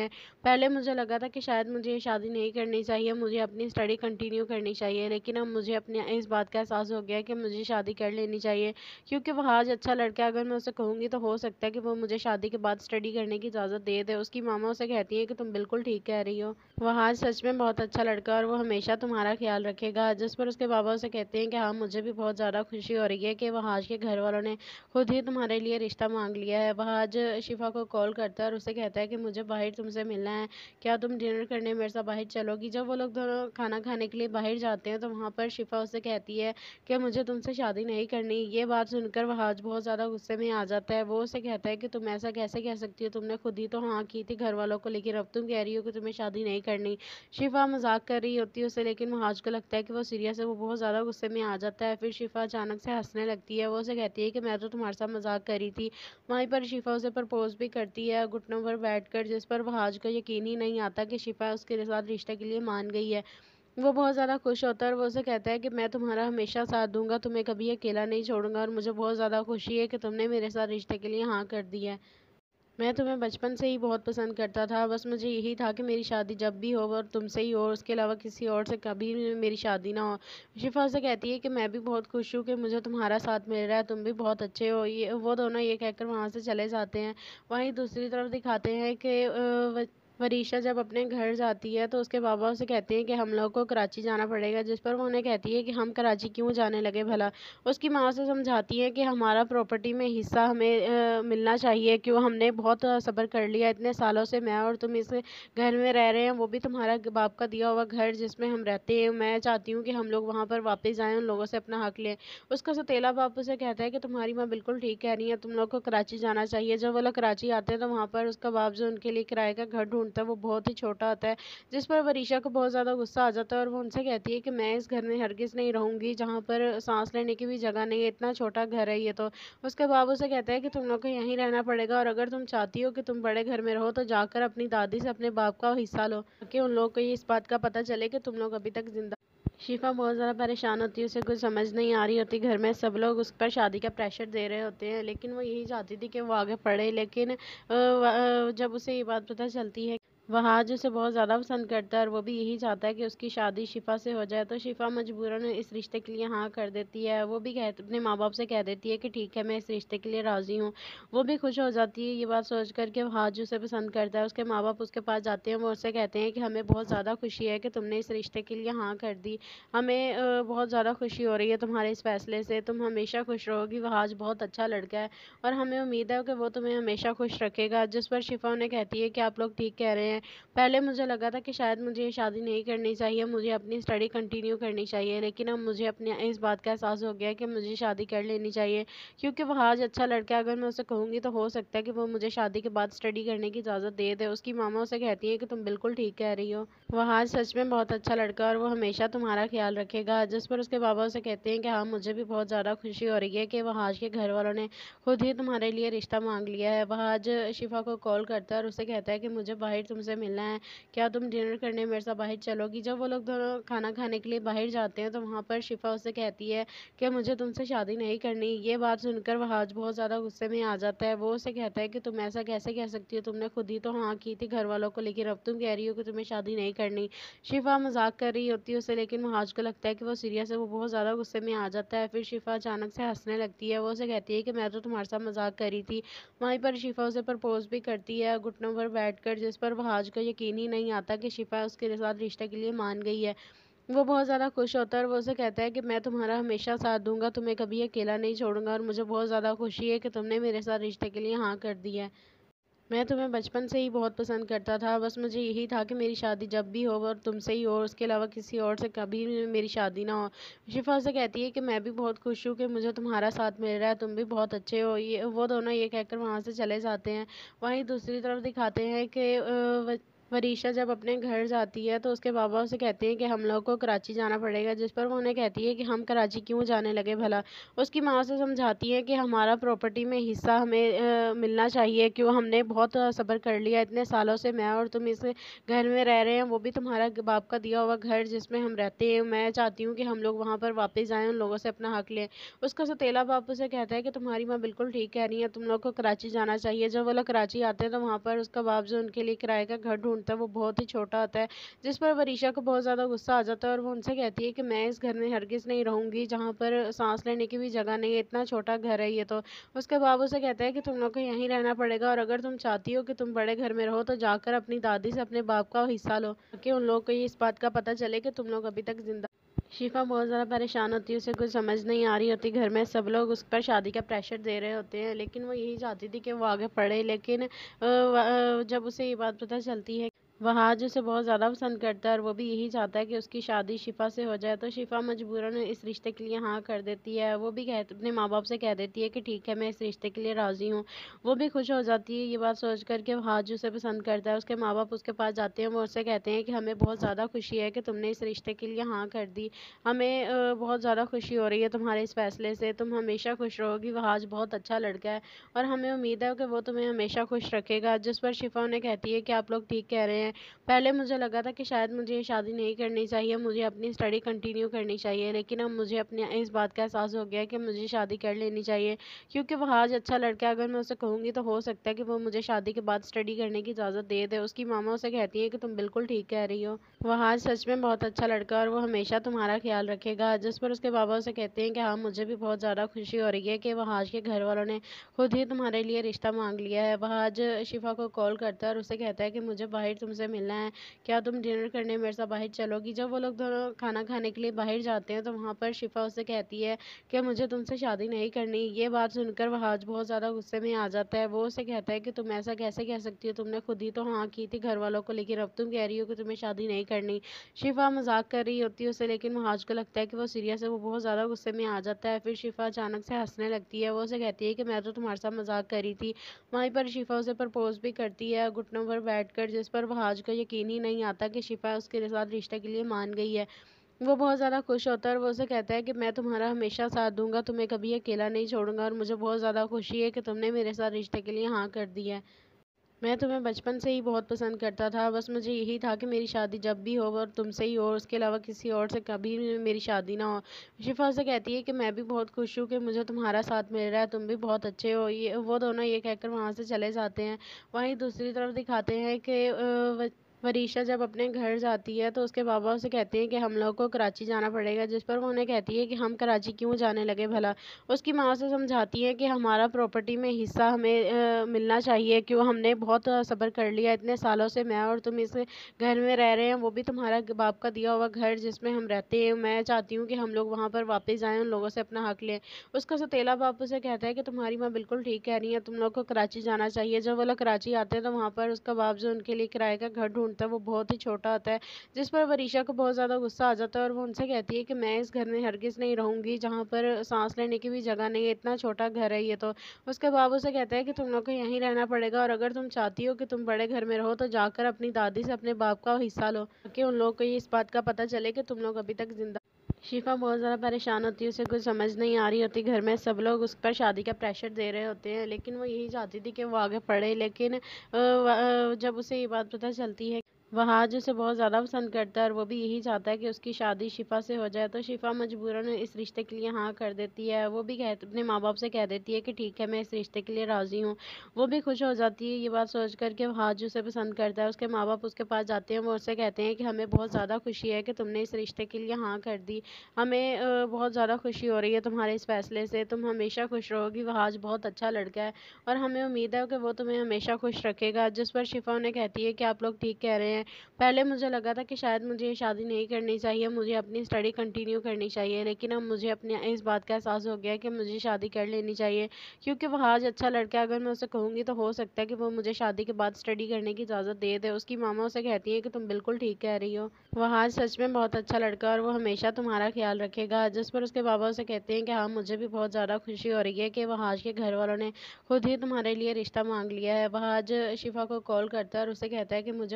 हैं। पहले मुझे लगा था कि शायद मुझे ये शादी नहीं करनी चाहिए, मुझे अपनी स्टडी कंटिन्यू करनी चाहिए, लेकिन अब मुझे अपने इस बात का एहसास हो गया है कि मुझे शादी कर लेनी चाहिए, क्योंकि वह आज अच्छा लड़का है। अगर मैं उसे कहूँगी तो हो सकता है कि वो मुझे शादी के बाद स्टडी करने की इजाज़त दे दे। उसकी मामा उसे कहती है कि तुम बिल्कुल ठीक कह रही हो, वह आज सच में बहुत अच्छा लड़का है और वो हमेशा तुम्हारा ख्याल रखेगा। जिस पर उसके बाबा उसे कहते हैं कि हाँ, मुझे भी बहुत ज़्यादा खुशी हो रही है कि वह आज के घर वालों ने खुद ही तुम्हारे लिए रिश्ता मांग लिया है। वह आज शिफा को कॉल करता है और उसे कहता है कि मुझे बाहर तुमसे मिलना है, क्या तुम डिनर करने मेरे साथ बाहर चलोगी। जब वो लोग दोनों खाना खाने के लिए बाहर जाते हैं तो वहाँ पर शिफा उसे कहती है कि मुझे तुमसे शादी नहीं करनी। ये बात सुनकर वह आज बहुत ज़्यादा गुस्से में आ जाता है। वो उसे कहता है कि तुम ऐसा कैसे कह सकती हो, तुमने खुद ही तो हाँ की थी घर वालों को, लेकिन अब तुम कह रही हो कि तुम्हें शादी नहीं करनी। शिफा मजाक कर रही होती है उसे, लेकिन वहाज को लगता है कि वो सीरियस है। वो बहुत ज़्यादा गुस्से में आ जाता है। फिर शिफा अचानक से हंसने लगती है। वो उसे कहती है कि मैं तो तुम्हारे साथ मजाक कर रही थी। वहीं पर शिफा उसे प्रपोज भी करती है घुटनों पर बैठकर, जिस पर वहाज को यकीन ही नहीं आता कि शिफा उसके साथ रिश्ते के लिए मान गई है। वो बहुत ज़्यादा खुश होता है और वो उसे कहता है कि मैं तुम्हारा हमेशा साथ दूंगा, तुम्हें कभी अकेला नहीं छोड़ूंगा और मुझे बहुत ज़्यादा खुशी है कि तुमने मेरे साथ रिश्ते के लिए हाँ कर दी है। मैं तुम्हें बचपन से ही बहुत पसंद करता था, बस मुझे यही था कि मेरी शादी जब भी हो और तुमसे ही हो, उसके अलावा किसी और से कभी भी मेरी शादी ना हो। शिफा से कहती है कि मैं भी बहुत खुश हूँ कि मुझे तुम्हारा साथ मिल रहा है, तुम भी बहुत अच्छे हो। ये वो दोनों ये कहकर वहाँ से चले जाते हैं। वहीं दूसरी तरफ दिखाते हैं कि अ, वरीशा जब अपने घर जाती है तो उसके बाबा उसे कहते हैं कि हम लोग को कराची जाना पड़ेगा, जिस पर वो उन्हें कहती है कि हम कराची क्यों जाने लगे भला। उसकी माँ से समझाती है कि हमारा प्रॉपर्टी में हिस्सा हमें अ, मिलना चाहिए, क्यों हमने बहुत अ, सब्र कर लिया इतने सालों से, मैं और तुम इस घर में रह रहे हैं, वो भी तुम्हारा ग- बाप का दिया हुआ घर जिसमें हम रहते हैं। मैं चाहती हूँ कि हम लोग वहाँ पर वापस जाएं, उन लोगों से अपना हक लें। उसका सौतेला बाप उसे कहता है कि तुम्हारी माँ बिल्कुल ठीक कह रही है, तुम लोग को कराची जाना चाहिए। जब वो लोग कराची आते हैं तो वहाँ पर उसका बाप जो उनके लिए किराए का घर ढूंढता है वो बहुत ही छोटा होता है, जिस पर वरीशा को बहुत ज़्यादा गुस्सा आ जाता है और वो उनसे कहती है कि मैं इस घर में हरगिज़ नहीं रहूंगी जहाँ पर सांस लेने की भी जगह नहीं है, इतना छोटा घर है ये तो। उसके बाबू से कहता है कि तुम लोग को यहीं रहना पड़ेगा और अगर तुम चाहती हो कि तुम बड़े घर में रहो तो जाकर अपनी दादी से अपने बाप का हिस्सा लो, ताकि उन लोगों को ये इस बात का पता चले कि तुम लोग अभी तक जिंदा। शिफा बहुत ज़्यादा परेशान होती है, उसे कुछ समझ नहीं आ रही होती। घर में सब लोग उस पर शादी का प्रेशर दे रहे होते हैं, लेकिन वो यही चाहती थी कि वो आगे पढ़े। लेकिन अ, व- अ, जब उसे ये बात पता चलती है वह आज उसे बहुत ज़्यादा पसंद करता है और वो भी यही चाहता है कि उसकी शादी शिफा से हो जाए, तो शिफा मजबूरन इस रिश्ते के लिए हाँ कर देती है। वो भी कह अपने माँ बाप से कह देती है कि ठीक है, मैं इस रिश्ते के लिए राज़ी हूँ। वो भी खुश हो जाती है ये बात सोच कर के वह आज उसे पसंद करता है। उसके माँ बाप उसके पास जाते हैं, वो उससे कहते हैं कि हमें बहुत ज़्यादा खुशी है कि तुमने इस रिश्ते के लिए हाँ कर दी। हमें अ, बहुत ज़्यादा खुशी हो रही है तुम्हारे इस फैसले से, तुम हमेशा खुश रहोगी, वह आज बहुत अच्छा लड़का है और हमें उम्मीद है कि वो तुम्हें हमेशा खुश रखेगा। जिस पर शिफा उन्हें कहती है कि आप लोग ठीक कह रहे हैं, पहले मुझे लगा था कि शायद मुझे ये शादी नहीं करनी चाहिए, मुझे अपनी स्टडी कंटिन्यू करनी चाहिए, लेकिन अब मुझे अपने इस बात का एहसास हो गया है कि मुझे शादी कर लेनी चाहिए, क्योंकि वह आज अच्छा लड़का है। अगर मैं उसे कहूँगी तो हो सकता है कि वो मुझे शादी के बाद स्टडी करने की इजाज़त दे दे। उसकी मामा उसे कहती है कि तुम बिल्कुल ठीक कह रही हो, वह आज सच में बहुत अच्छा लड़का है और वो हमेशा तुम्हारा ख्याल रखेगा। जिस पर उसके बाबा उसे कहते हैं कि हाँ, मुझे भी बहुत ज़्यादा खुशी हो रही है कि वह आज के घर वालों ने खुद ही तुम्हारे लिए रिश्ता मांग लिया है। वह आज शिफा को कॉल करता है और उसे कहता है कि मुझे बाहर तुमसे मिलना है, क्या तुम डिनर करने मेरे साथ बाहर चलोगी। जब वो लोग दोनों खाना खाने के लिए बाहर जाते हैं तो वहाँ पर शिफा उससे कहती है कि मुझे तुमसे शादी नहीं करनी। ये बात सुनकर वह आज बहुत ज़्यादा गुस्से में आ जाता है। वो उसे कहता है कि तुम ऐसा कैसे कह सकती हो, तुमने खुद ही तो हाँ की थी घर वालों को, लेकिन अब तुम कह रही हो कि तुम्हें शादी नहीं करनी। शिफा मजाक कर रही होती है उसे, लेकिन वहाज को लगता है कि वो सीरियस है। वो बहुत ज़्यादा गुस्से में आ जाता है। फिर शिफा अचानक से हंसने लगती है। वो उसे कहती है कि मैं तो तुम्हारे साथ मजाक कर रही थी। वहीं पर शिफा उसे प्रपोज भी करती है घुटनों पर बैठकर, जिस पर वहाज को यकीन ही नहीं आता कि शिफा उसके साथ रिश्ते के लिए मान गई है। वो बहुत ज़्यादा खुश होता है और वो उसे कहता है कि मैं तुम्हारा हमेशा साथ दूंगा, तुम्हें कभी अकेला नहीं छोड़ूंगा और मुझे बहुत ज़्यादा खुशी है कि तुमने मेरे साथ रिश्ते के लिए हाँ कर दी है। मैं तुम्हें बचपन से ही बहुत पसंद करता था, बस मुझे यही था कि मेरी शादी जब भी हो और तुमसे ही हो, उसके अलावा किसी और से कभी भी मेरी शादी ना हो। शिफा से कहती है कि मैं भी बहुत खुश हूँ कि मुझे तुम्हारा साथ मिल रहा है, तुम भी बहुत अच्छे हो। ये वो दोनों ये कहकर वहाँ से चले जाते हैं। वहीं दूसरी तरफ दिखाते हैं कि अ, व- वरीशा जब अपने घर जाती है तो उसके बाबा उसे कहते हैं कि हम लोग को कराची जाना पड़ेगा, जिस पर वो उन्हें कहती है कि हम कराची क्यों जाने लगे भला। उसकी माँ उसे समझाती है कि हमारा प्रॉपर्टी में हिस्सा हमें अ, मिलना चाहिए, क्यों हमने बहुत अ, सब्र कर लिया इतने सालों से, मैं और तुम इस घर में रह रहे हैं, वो भी तुम्हारा ग- बाप का दिया हुआ घर जिसमें हम रहते हैं। मैं चाहती हूँ कि हम लोग वहाँ पर वापस जाएं, उन लोगों से अपना हक लें। उसका सौतेला बाप उसे कहता है कि तुम्हारी माँ बिल्कुल ठीक कह रही है, तुम लोग को कराची जाना चाहिए। जब वो लोग कराची आते हैं तो वहाँ पर उसका बाप जो उनके लिए किराए का घर ढूंढता है वो बहुत ही छोटा होता है, जिस पर वरीशा को बहुत ज़्यादा गुस्सा आ जाता है और वो उनसे कहती है कि मैं इस घर में हरगिज़ नहीं रहूंगी जहाँ पर सांस लेने की भी जगह नहीं है, इतना छोटा घर है ये तो। उसके बाप उसे कहता है कि तुम लोग को यहीं रहना पड़ेगा, और अगर तुम चाहती हो कि तुम बड़े घर में रहो तो जाकर अपनी दादी से अपने बाप का हिस्सा लो, कि उन लोग को ये इस बात का पता चले कि तुम लोग अभी तक जिंदा। शिफा बहुत ज़्यादा परेशान होती है, उसे कुछ समझ नहीं आ रही होती। घर में सब लोग उस पर शादी का प्रेशर दे रहे होते हैं, लेकिन वो यही चाहती थी कि वो आगे पढ़े। लेकिन अ, व- अ, जब उसे ये बात पता चलती है, वह आज उसे बहुत ज़्यादा पसंद करता है और वो भी यही चाहता है कि उसकी शादी शिफा से हो जाए, तो शिफा मजबूरन इस रिश्ते के लिए हाँ कर देती है। वो भी कह अपने माँ बाप से कह देती है कि ठीक है, मैं इस रिश्ते के लिए राज़ी हूँ। वो भी खुश हो जाती है ये बात सोच कर के वह आज उसे पसंद करता है। उसके माँ बाप उसके पास जाते हैं, वो उससे कहते हैं कि हमें बहुत ज़्यादा खुशी है कि तुमने इस रिश्ते के लिए हाँ कर दी। हमें अ, बहुत ज़्यादा खुशी हो रही है तुम्हारे इस फैसले से, तुम हमेशा खुश रहोगी, वह आज बहुत अच्छा लड़का है और हमें उम्मीद है कि वो तुम्हें हमेशा खुश रखेगा। जिस पर शिफा उन्हें कहती है कि आप लोग ठीक कह रहे हैं, पहले मुझे लगा था कि शायद मुझे ये शादी नहीं करनी चाहिए, मुझे अपनी स्टडी कंटिन्यू करनी चाहिए, लेकिन अब मुझे अपने इस बात का एहसास हो गया है कि मुझे शादी कर लेनी चाहिए, क्योंकि वह आज अच्छा लड़का है। अगर मैं उसे कहूँगी तो हो सकता है कि वो मुझे शादी के बाद स्टडी करने की इजाज़त दे दे। उसकी मामा उसे कहती है कि तुम बिल्कुल ठीक कह रही हो, वह आज सच में बहुत अच्छा लड़का है और वो हमेशा तुम्हारा ख्याल रखेगा। जिस पर उसके बाबा उसे कहते हैं कि हाँ, मुझे भी बहुत ज़्यादा खुशी हो रही है कि वह आज के घर वालों ने खुद ही तुम्हारे लिए रिश्ता मांग लिया है। वह आज शिफा को कॉल करता है और उसे कहता है कि मुझे बाहर तुमसे मिलना है, क्या तुम डिनर करने मेरे साथ बाहर चलोगी। जब वो लोग दोनों खाना खाने के लिए बाहर जाते हैं तो वहाँ पर शिफा उससे कहती है कि मुझे तुमसे शादी नहीं करनी। ये बात सुनकर वह आज बहुत ज़्यादा गुस्से में आ जाता है। वो उसे कहता है कि तुम ऐसा कैसे कह सकती हो, तुमने खुद ही तो हाँ की थी घर वालों को, लेकिन अब तुम कह रही हो कि तुम्हें शादी नहीं करनी। शिफा मजाक कर रही होती है उसे, लेकिन महाज को लगता है कि वो सीरियस है। वो बहुत ज़्यादा गुस्से में आ जाता है। फिर शिफा अचानक से हंसने लगती है। वो उसे कहती है कि मैं तो तुम्हारे साथ मजाक कर रही थी। वहीं पर शिफा उसे प्रपोज भी करती है घुटनों पर बैठकर, जिस पर महाज को यकीन ही नहीं आता कि शिफा उसके साथ रिश्ते के लिए मान गई है। वो बहुत ज़्यादा खुश होता है और वो उसे कहता है कि मैं तुम्हारा हमेशा साथ दूंगा, तुम्हें कभी अकेला नहीं छोड़ूंगा, और मुझे बहुत ज़्यादा खुशी है कि तुमने मेरे साथ रिश्ते के लिए हाँ कर दी है। मैं तुम्हें बचपन से ही बहुत पसंद करता था, बस मुझे यही था कि मेरी शादी जब भी हो और तुमसे ही हो, उसके अलावा किसी और से कभी भी मेरी शादी ना हो। शिफा से कहती है कि मैं भी बहुत खुश हूँ कि मुझे तुम्हारा साथ मिल रहा है, तुम भी बहुत अच्छे हो। ये वो दोनों ये कहकर वहाँ से चले जाते हैं। वहीं दूसरी तरफ दिखाते हैं कि अ, व- वरीशा जब अपने घर जाती है तो उसके बाबा उसे कहते हैं कि हम लोग को कराची जाना पड़ेगा, जिस पर वो उन्हें कहती है कि हम कराची क्यों जाने लगे भला। उसकी माँ उसे समझाती है कि हमारा प्रॉपर्टी में हिस्सा हमें अ, मिलना चाहिए, क्यों हमने बहुत अ, सब्र कर लिया इतने सालों से, मैं और तुम इस घर में रह रहे हैं, वो भी तुम्हारा ग- बाप का दिया हुआ घर जिसमें हम रहते हैं। मैं चाहती हूँ कि हम लोग वहाँ पर वापस जाएं, उन लोगों से अपना हक लें। उसका सौतेला बाप उसे कहता है कि तुम्हारी माँ बिल्कुल ठीक कह रही है, तुम लोग को कराची जाना चाहिए। जब वो लोग कराची आते हैं तो वहाँ पर उसका बाप जो उनके लिए किराए का घर ढूंढता है वो बहुत ही छोटा होता है, जिस पर वरीशा को बहुत ज़्यादा गुस्सा आ जाता है और वो उनसे कहती है कि मैं इस घर में हरगिज़ नहीं रहूंगी जहाँ पर सांस लेने की भी जगह नहीं है, इतना छोटा घर है ये तो। उसके बाद उसे कहता है कि तुम लोग को यहीं रहना पड़ेगा, और अगर तुम चाहती हो कि तुम बड़े घर में रहो तो जाकर अपनी दादी से अपने बाप का हिस्सा लो, कि उन लोगों को ये इस बात का पता चले कि तुम लोग अभी तक जिंदा। शिफा बहुत ज़्यादा परेशान होती है, उसे कुछ समझ नहीं आ रही होती। घर में सब लोग उस पर शादी का प्रेशर दे रहे होते हैं, लेकिन वो यही चाहती थी कि वो आगे पढ़े। लेकिन अ, व- अ, जब उसे ये बात पता चलती है, वह आज उसे बहुत ज़्यादा पसंद करता है और वो भी यही चाहता है कि उसकी शादी शिफा से हो जाए, तो शिफा मजबूरन इस रिश्ते के लिए हाँ कर देती है। वो भी कह अपने माँ बाप से कह देती है कि ठीक है, मैं इस रिश्ते के लिए राज़ी हूँ। वो भी खुश हो जाती है ये बात सोच कर के वह आज उसे पसंद करता है। उसके माँ बाप उसके पास जाते हैं, वो उससे कहते हैं कि हमें बहुत ज़्यादा खुशी है कि तुमने इस रिश्ते के लिए हाँ कर दी। हमें अ, बहुत ज़्यादा खुशी हो रही है तुम्हारे इस फैसले से, तुम हमेशा खुश रहोगी, वह आज बहुत अच्छा लड़का है और हमें उम्मीद है कि वो तुम्हें हमेशा खुश रखेगा। जिस पर शिफा उन्हें कहती है कि आप लोग ठीक कह रहे हैं, पहले मुझे लगा था कि शायद मुझे ये शादी नहीं करनी चाहिए, मुझे अपनी स्टडी कंटिन्यू करनी चाहिए, लेकिन अब मुझे अपने इस बात का एहसास हो गया है कि मुझे शादी कर लेनी चाहिए, क्योंकि वह आज अच्छा लड़का है। अगर मैं उसे कहूँगी तो हो सकता है कि वो मुझे शादी के बाद स्टडी करने की इजाज़त दे दे। उसकी मामा उसे कहती है कि तुम बिल्कुल ठीक कह रही हो, वह आज सच में बहुत अच्छा लड़का है और वो हमेशा तुम्हारा ख्याल रखेगा। जिस पर उसके बाबा उसे कहते हैं कि हाँ, मुझे भी बहुत ज़्यादा खुशी हो रही है कि वह आज के घर वालों ने खुद ही तुम्हारे लिए रिश्ता मांग लिया है। वह आज शिफा को कॉल करता है और उसे कहता है कि मुझे बाहर तुम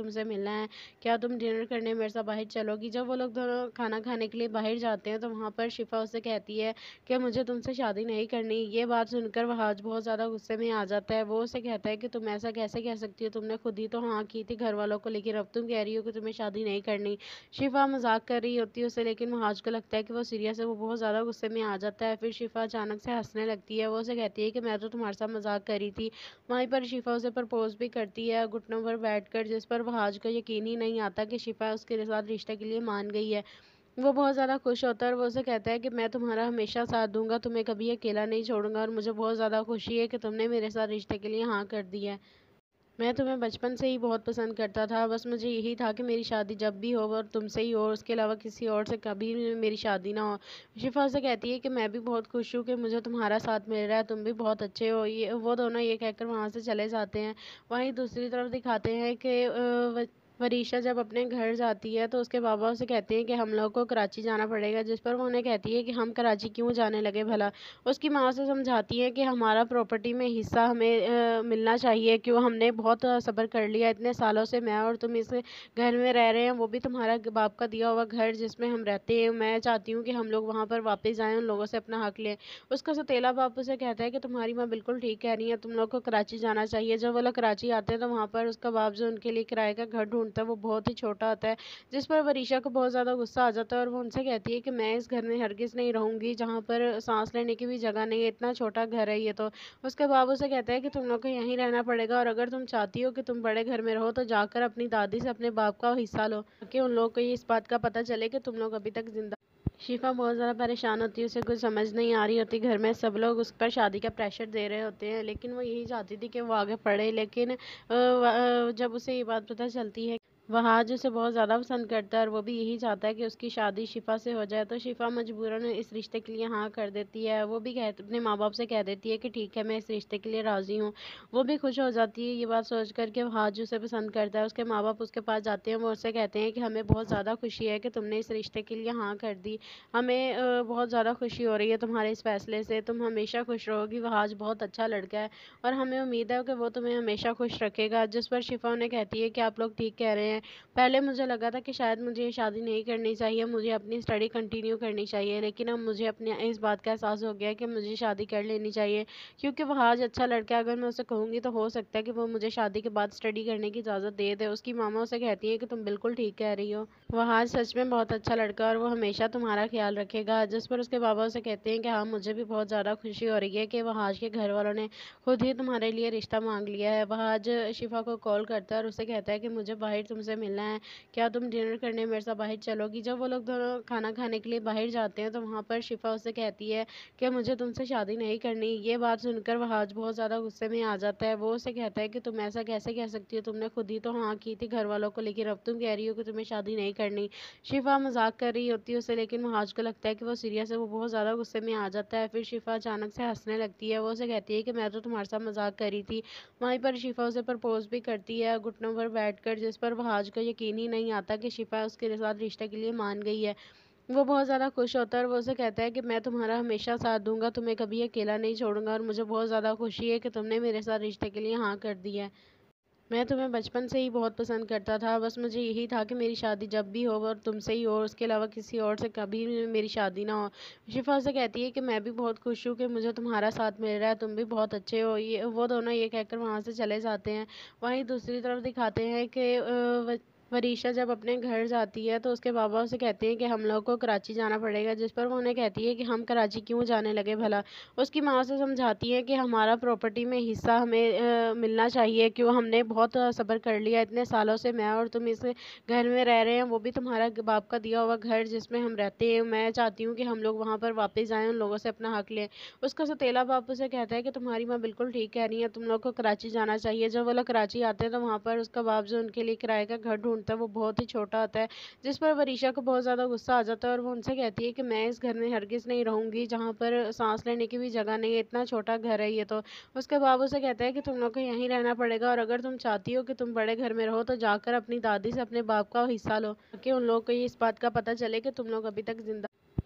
तुमसे मिलना है, क्या तुम डिनर करने मेरे साथ बाहर चलोगी। जब वो लोग दोनों खाना खाने के लिए बाहर जाते हैं तो वहाँ पर शिफा उससे कहती है कि मुझे तुमसे शादी नहीं करनी। ये बात सुनकर वहाज बहुत ज़्यादा गुस्से में आ जाता है। वो उसे कहता है कि तुम ऐसा कैसे कह सकती हो, तुमने खुद ही तो हाँ की थी घर वालों को, लेकिन अब तुम कह रही हो कि तुम्हें शादी नहीं करनी। शिफा मजाक कर रही होती है उसे, लेकिन वहाज को लगता है कि वो सीरियस है। वो बहुत ज़्यादा गुस्से में आ जाता है। फिर शिफा अचानक से हंसने लगती है। वो उसे कहती है कि मैं तो तुम्हारे साथ मजाक कर रही थी। वहीं पर शिफा उसे प्रपोज भी करती है घुटनों पर बैठकर, जिस पर वहाज को यकीन ही नहीं आता कि शिफा उसके साथ रिश्ते के लिए मान गई है। वो बहुत ज़्यादा खुश होता है और वो उसे कहता है कि मैं तुम्हारा हमेशा साथ दूंगा, तुम्हें कभी अकेला नहीं छोड़ूंगा, और मुझे बहुत ज़्यादा खुशी है कि तुमने मेरे साथ रिश्ते के लिए हाँ कर दी है। मैं तुम्हें बचपन से ही बहुत पसंद करता था, बस मुझे यही था कि मेरी शादी जब भी हो और तुमसे ही हो, उसके अलावा किसी और से कभी भी मेरी शादी ना हो। शिफा से कहती है कि मैं भी बहुत खुश हूँ कि मुझे तुम्हारा साथ मिल रहा है, तुम भी बहुत अच्छे हो। ये वो दोनों ये कहकर वहाँ से चले जाते हैं। वहीं दूसरी तरफ दिखाते हैं कि अ, व- वरीशा जब अपने घर जाती है तो उसके बाबा उसे कहते हैं कि हम लोग को कराची जाना पड़ेगा, जिस पर वो उन्हें कहती है कि हम कराची क्यों जाने लगे भला। उसकी माँ से समझाती है कि हमारा प्रॉपर्टी में हिस्सा हमें अ, मिलना चाहिए, क्यों हमने बहुत अ, सब्र कर लिया इतने सालों से, मैं और तुम इस घर में रह रहे हैं, वो भी तुम्हारा ग- बाप का दिया हुआ घर जिसमें हम रहते हैं। मैं चाहती हूँ कि हम लोग वहाँ पर वापस आएं, उन लोगों से अपना हक लें। उसका सौतेला बाप उसे कहता है कि तुम्हारी माँ बिल्कुल ठीक कह रही है, तुम लोग को कराची जाना चाहिए। जब वो लोग कराची आते हैं तो वहाँ पर उसका बाप जो उनके लिए किराए का घर ढूंढता है वो बहुत ही छोटा होता है, जिस पर वरीशा को बहुत ज़्यादा गुस्सा आ जाता है और वो उनसे कहती है कि मैं इस घर में हरगिज़ नहीं रहूंगी जहाँ पर सांस लेने की भी जगह नहीं है, इतना छोटा घर है ये तो। उसके बाबू से कहता है कि तुम लोग को यहीं रहना पड़ेगा, और अगर तुम चाहती हो कि तुम बड़े घर में रहो तो जाकर अपनी दादी से अपने बाप का हिस्सा लो, ताकि उन लोगों को ये इस बात का पता चले कि तुम लोग अभी तक जिंदा। शिफा बहुत ज़्यादा परेशान होती है, उसे कुछ समझ नहीं आ रही होती। घर में सब लोग उस पर शादी का प्रेशर दे रहे होते हैं, लेकिन वो यही चाहती थी कि वो आगे पढ़े। लेकिन अ, व- अ, जब उसे ये बात पता चलती है वहाज उसे बहुत ज़्यादा पसंद करता है और वो भी यही चाहता है कि उसकी शादी शिफा से हो जाए, तो शिफा मजबूरन इस रिश्ते के लिए हाँ कर देती है। वो भी कह अपने माँ बाप से कह देती है कि ठीक है मैं इस रिश्ते के लिए राज़ी हूँ। वो भी खुश हो जाती है ये बात सोच कर के वहाज उसे पसंद करता है। उसके माँ बाप उसके पास जाते हैं, वो उससे कहते हैं कि हमें बहुत ज़्यादा खुशी है कि तुमने इस रिश्ते के लिए हाँ कर दी। हमें अ, बहुत ज़्यादा खुशी हो रही है तुम्हारे इस फैसले से, तुम हमेशा खुश रहोगी। वहाज बहुत अच्छा लड़का है और हमें उम्मीद है कि वो तुम्हें हमेशा खुश रखेगा। जिस पर शिफा उन्हें कहती है कि आप लोग ठीक कह रहे हैं, पहले मुझे लगा था कि शायद मुझे ये शादी नहीं करनी चाहिए, मुझे अपनी स्टडी कंटिन्यू करनी चाहिए, लेकिन अब मुझे अपने इस बात का एहसास हो गया है कि मुझे शादी कर लेनी चाहिए, क्योंकि वह आज अच्छा लड़का है। अगर मैं उसे कहूँगी तो हो सकता है कि वो मुझे शादी के बाद स्टडी करने की इजाज़त दे दे। उसकी मामा उसे कहती है कि तुम बिल्कुल ठीक कह रही हो, वह आज सच में बहुत अच्छा लड़का है और वो हमेशा तुम्हारा ख्याल रखेगा। जिस पर उसके बाबा उसे कहते हैं कि हाँ मुझे भी बहुत ज़्यादा खुशी हो रही है कि वह आज के घर वालों ने खुद ही तुम्हारे लिए रिश्ता मांग लिया है। वह आज शिफा को कॉल करता है और उसे कहता है कि मुझे बाहर तुमसे मिलना है, क्या तुम डिनर करने मेरे साथ बाहर चलोगी। जब वो लोग दोनों खाना खाने के लिए बाहर जाते हैं तो वहाँ पर शिफा उससे कहती है कि मुझे तुमसे शादी नहीं करनी। ये बात सुनकर वह आज बहुत ज़्यादा गुस्से में आ जाता है। वो उसे कहता है कि तुम ऐसा कैसे कह सकती हो, तुमने खुद ही तो हाँ की थी घर वालों को, लेकिन अब तुम कह रही हो कि तुम्हें शादी नहीं करनी। शिफा मजाक कर रही होती है उसे, लेकिन वहाज को लगता है कि वो सीरियस है। वो बहुत ज़्यादा गुस्से में आ जाता है। फिर शिफा अचानक से हंसने लगती है। वो उसे कहती है कि मैं तो तुम्हारे साथ मजाक कर रही थी। वहीं पर शिफा उसे प्रपोज भी करती है घुटनों पर बैठकर, जिस पर वहाज को यकीन ही नहीं आता कि शिफा उसके साथ रिश्ते के लिए मान गई है। वो बहुत ज़्यादा खुश होता है और वो उसे कहता है कि मैं तुम्हारा हमेशा साथ दूंगा, तुम्हें कभी अकेला नहीं छोड़ूंगा, और मुझे बहुत ज़्यादा खुशी है कि तुमने मेरे साथ रिश्ते के लिए हाँ कर दी है। मैं तुम्हें बचपन से ही बहुत पसंद करता था, बस मुझे यही था कि मेरी शादी जब भी हो और तुमसे ही हो, उसके अलावा किसी और से कभी भी मेरी शादी ना हो। शिफा से कहती है कि मैं भी बहुत खुश हूँ कि मुझे तुम्हारा साथ मिल रहा है, तुम भी बहुत अच्छे हो। ये वो दोनों ये कहकर वहाँ से चले जाते हैं। वहीं दूसरी तरफ दिखाते हैं कि अ, व- वरीशा जब अपने घर जाती है तो उसके बाबा उसे कहते हैं कि हम लोग को कराची जाना पड़ेगा, जिस पर वो उन्हें कहती है कि हम कराची क्यों जाने लगे भला। उसकी माँ से समझाती है कि हमारा प्रॉपर्टी में हिस्सा हमें अ, मिलना चाहिए, क्यों हमने बहुत अ, सब्र कर लिया इतने सालों से, मैं और तुम इस घर में रह रहे हैं, वो भी तुम्हारा ग- बाप का दिया हुआ घर जिसमें हम रहते हैं। मैं चाहती हूँ कि हम लोग वहाँ पर वापस आएं, उन लोगों से अपना हक लें। उसका सौतेला बाप उसे कहता है कि तुम्हारी माँ बिल्कुल ठीक कह रही है, तुम लोग को कराची जाना चाहिए। जब वो लोग कराची आते हैं तो वहाँ पर उसका बाप जो उनके लिए किराए का घर ढूंढता है वो बहुत ही छोटा होता है, जिस पर वरीशा को बहुत ज़्यादा गुस्सा आ जाता है और वो उनसे कहती है कि मैं इस घर में हरगिज़ नहीं रहूंगी जहाँ पर सांस लेने की भी जगह नहीं है, इतना छोटा घर है ये तो। उसके बाबू से कहता है कि तुम लोग को यहीं रहना पड़ेगा, और अगर तुम चाहती हो कि तुम बड़े घर में रहो तो जाकर अपनी दादी से अपने बाप का हिस्सा लो, ताकि उन लोगों को ये इस बात का पता चले कि तुम लोग अभी तक जिंदा।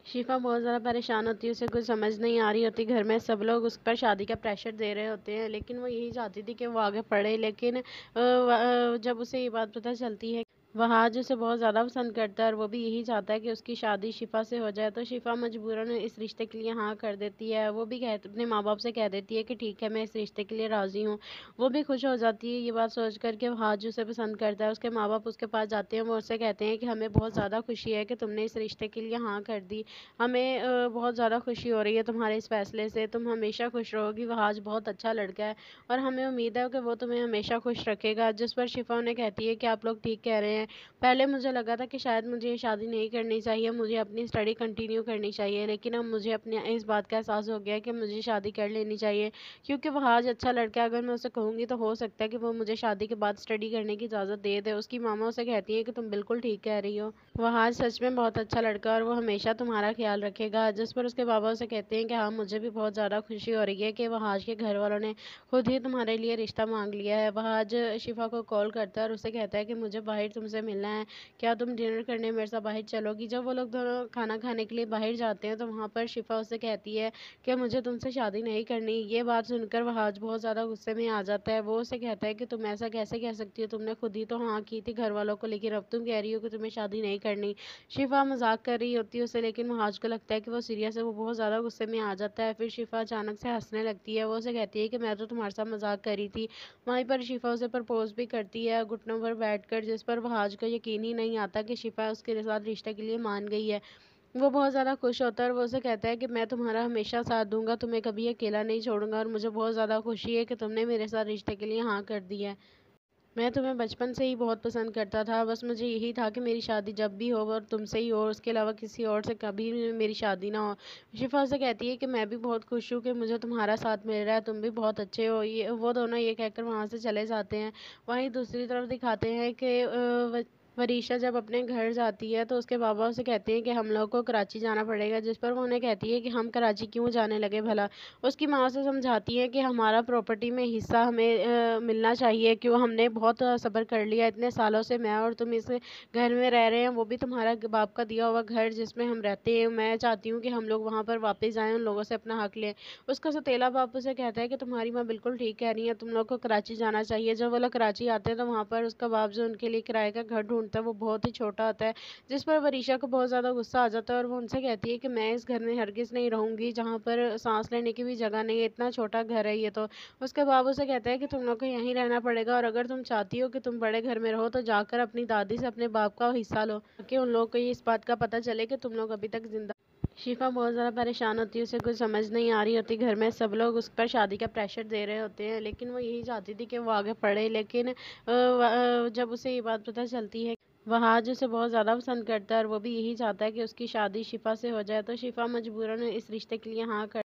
शिफा बहुत ज़्यादा परेशान होती है, उसे कुछ समझ नहीं आ रही होती। घर में सब लोग उस पर शादी का प्रेशर दे रहे होते हैं, लेकिन वो यही चाहती थी कि वो आगे पढ़े। लेकिन अ, व- अ, जब उसे ये बात पता चलती है वहाज उसे बहुत ज़्यादा पसंद करता है और वो भी यही चाहता है कि उसकी शादी शिफा से हो जाए, तो शिफा मजबूरन इस रिश्ते के लिए हाँ कर देती है। वो भी कह अपने माँ बाप से कह देती है कि ठीक है, मैं इस रिश्ते के लिए राज़ी हूँ। वो भी खुश हो जाती है ये बात सोच कर के वहाज उसे पसंद करता है। उसके माँ बाप उसके पास जाते हैं, वो उससे कहते हैं कि हमें बहुत ज़्यादा खुशी है कि तुमने इस रिश्ते के लिए हाँ कर दी। हमें अ, बहुत ज़्यादा खुशी हो रही है तुम्हारे इस फैसले से, तुम हमेशा खुश रहोगी। वहाज बहुत अच्छा लड़का है और हमें उम्मीद है कि वो तुम्हें हमेशा खुश रखेगा। जिस पर शिफा उन्हें कहती है कि आप लोग ठीक कह रहे हैं, पहले मुझे लगा था कि शायद मुझे ये शादी नहीं करनी चाहिए, मुझे अपनी स्टडी कंटिन्यू करनी चाहिए, लेकिन अब मुझे अपने इस बात का एहसास हो गया है कि मुझे शादी कर लेनी चाहिए, क्योंकि वह आज अच्छा लड़का है। अगर मैं उसे कहूँगी तो हो सकता है कि वो मुझे शादी के बाद स्टडी करने की इजाज़त दे दे। उसकी मामा उसे कहती है कि तुम बिल्कुल ठीक कह रही हो, वह आज सच में बहुत अच्छा लड़का है और वो हमेशा तुम्हारा ख्याल रखेगा। जिस पर उसके बाबा उसे कहते हैं कि हाँ, मुझे भी बहुत ज़्यादा खुशी हो रही है कि वह आज के घर वालों ने खुद ही तुम्हारे लिए रिश्ता मांग लिया है। वह आज शिफा को कॉल करता है और उसे कहता है कि मुझे बाहर तुमसे मिलना है, क्या तुम डिनर करने मेरे साथ बाहर चलोगी। जब वो लोग दोनों खाना खाने के लिए बाहर जाते हैं तो वहाँ पर शिफा उससे कहती है कि मुझे तुमसे शादी नहीं करनी। ये बात सुनकर वह आज बहुत ज़्यादा गुस्से में आ जाता है। वो उसे कहता है कि तुम ऐसा कैसे कह सकती हो, तुमने खुद ही तो हाँ की थी घर वालों को, लेकिन अब तुम कह रही हो कि तुम्हें शादी नहीं करनी। शिफा मजाक कर रही होती है उसे, लेकिन वहाज को लगता है कि वो सीरियस है। वो बहुत ज़्यादा गुस्से में आ जाता है। फिर शिफा अचानक से हंसने लगती है। वो उसे कहती है कि मैं तो तुम्हारे साथ मजाक कर रही थी। वहीं पर शिफा उसे प्रपोज भी करती है घुटनों पर बैठकर, जिस पर वहाज को यकीन ही नहीं आता कि शिफा उसके साथ रिश्ते के लिए मान गई है। वो बहुत ज़्यादा खुश होता है और वो उसे कहता है कि मैं तुम्हारा हमेशा साथ दूंगा, तुम्हें कभी अकेला नहीं छोड़ूंगा और मुझे बहुत ज़्यादा खुशी है कि तुमने मेरे साथ रिश्ते के लिए हाँ कर दी है। मैं तुम्हें बचपन से ही बहुत पसंद करता था, बस मुझे यही था कि मेरी शादी जब भी हो और तुमसे ही हो, उसके अलावा किसी और से कभी भी मेरी शादी ना हो। शिफा से कहती है कि मैं भी बहुत खुश हूँ कि मुझे तुम्हारा साथ मिल रहा है, तुम भी बहुत अच्छे हो। ये वो दोनों ये कहकर वहाँ से चले जाते हैं। वहीं दूसरी तरफ दिखाते हैं कि अ, व- वरीशा जब अपने घर जाती है तो उसके बाबा उसे कहते हैं कि हम लोग को कराची जाना पड़ेगा, जिस पर वो उन्हें कहती है कि हम कराची क्यों जाने लगे भला। उसकी माँ उसे समझाती है कि हमारा प्रॉपर्टी में हिस्सा हमें अ, मिलना चाहिए, क्यों हमने बहुत अ, सब्र कर लिया इतने सालों से, मैं और तुम इस घर में रह रहे हैं, वो भी तुम्हारा ग- बाप का दिया हुआ घर जिसमें हम रहते हैं। मैं चाहती हूँ कि हम लोग वहाँ पर वापस जाएं, उन लोगों से अपना हक लें। उसका सौतेला बाप उसे कहता है कि तुम्हारी माँ बिल्कुल ठीक कह रही है, तुम लोग को कराची जाना चाहिए। जब वो लोग कराची आते हैं तो वहाँ पर उसका बाप जो उनके लिए किराए का घर ढूंढता है वो बहुत ही छोटा होता है, जिस पर वरीशा को बहुत ज़्यादा गुस्सा आ जाता है और वो उनसे कहती है कि मैं इस घर में हरगिज़ नहीं रहूंगी जहाँ पर सांस लेने की भी जगह नहीं है, इतना छोटा घर है ये तो। उसके बाबू से कहता है कि तुम लोग को यहीं रहना पड़ेगा और अगर तुम चाहती हो कि तुम बड़े घर में रहो तो जाकर अपनी दादी से अपने बाप का हिस्सा लो, ताकि उन लोगों को ये इस बात का पता चले कि तुम लोग अभी तक जिंदा। शिफा बहुत ज़्यादा परेशान होती है, उसे कुछ समझ नहीं आ रही होती। घर में सब लोग उस पर शादी का प्रेशर दे रहे होते हैं, लेकिन वो यही चाहती थी कि वो आगे पढ़े। लेकिन अ, व- अ, जब उसे ये बात पता चलती है वह आज उसे बहुत ज़्यादा पसंद करता है और वो भी यही चाहता है कि उसकी शादी शिफा से हो जाए, तो शिफा मजबूरन इस रिश्ते के लिए हाँ कर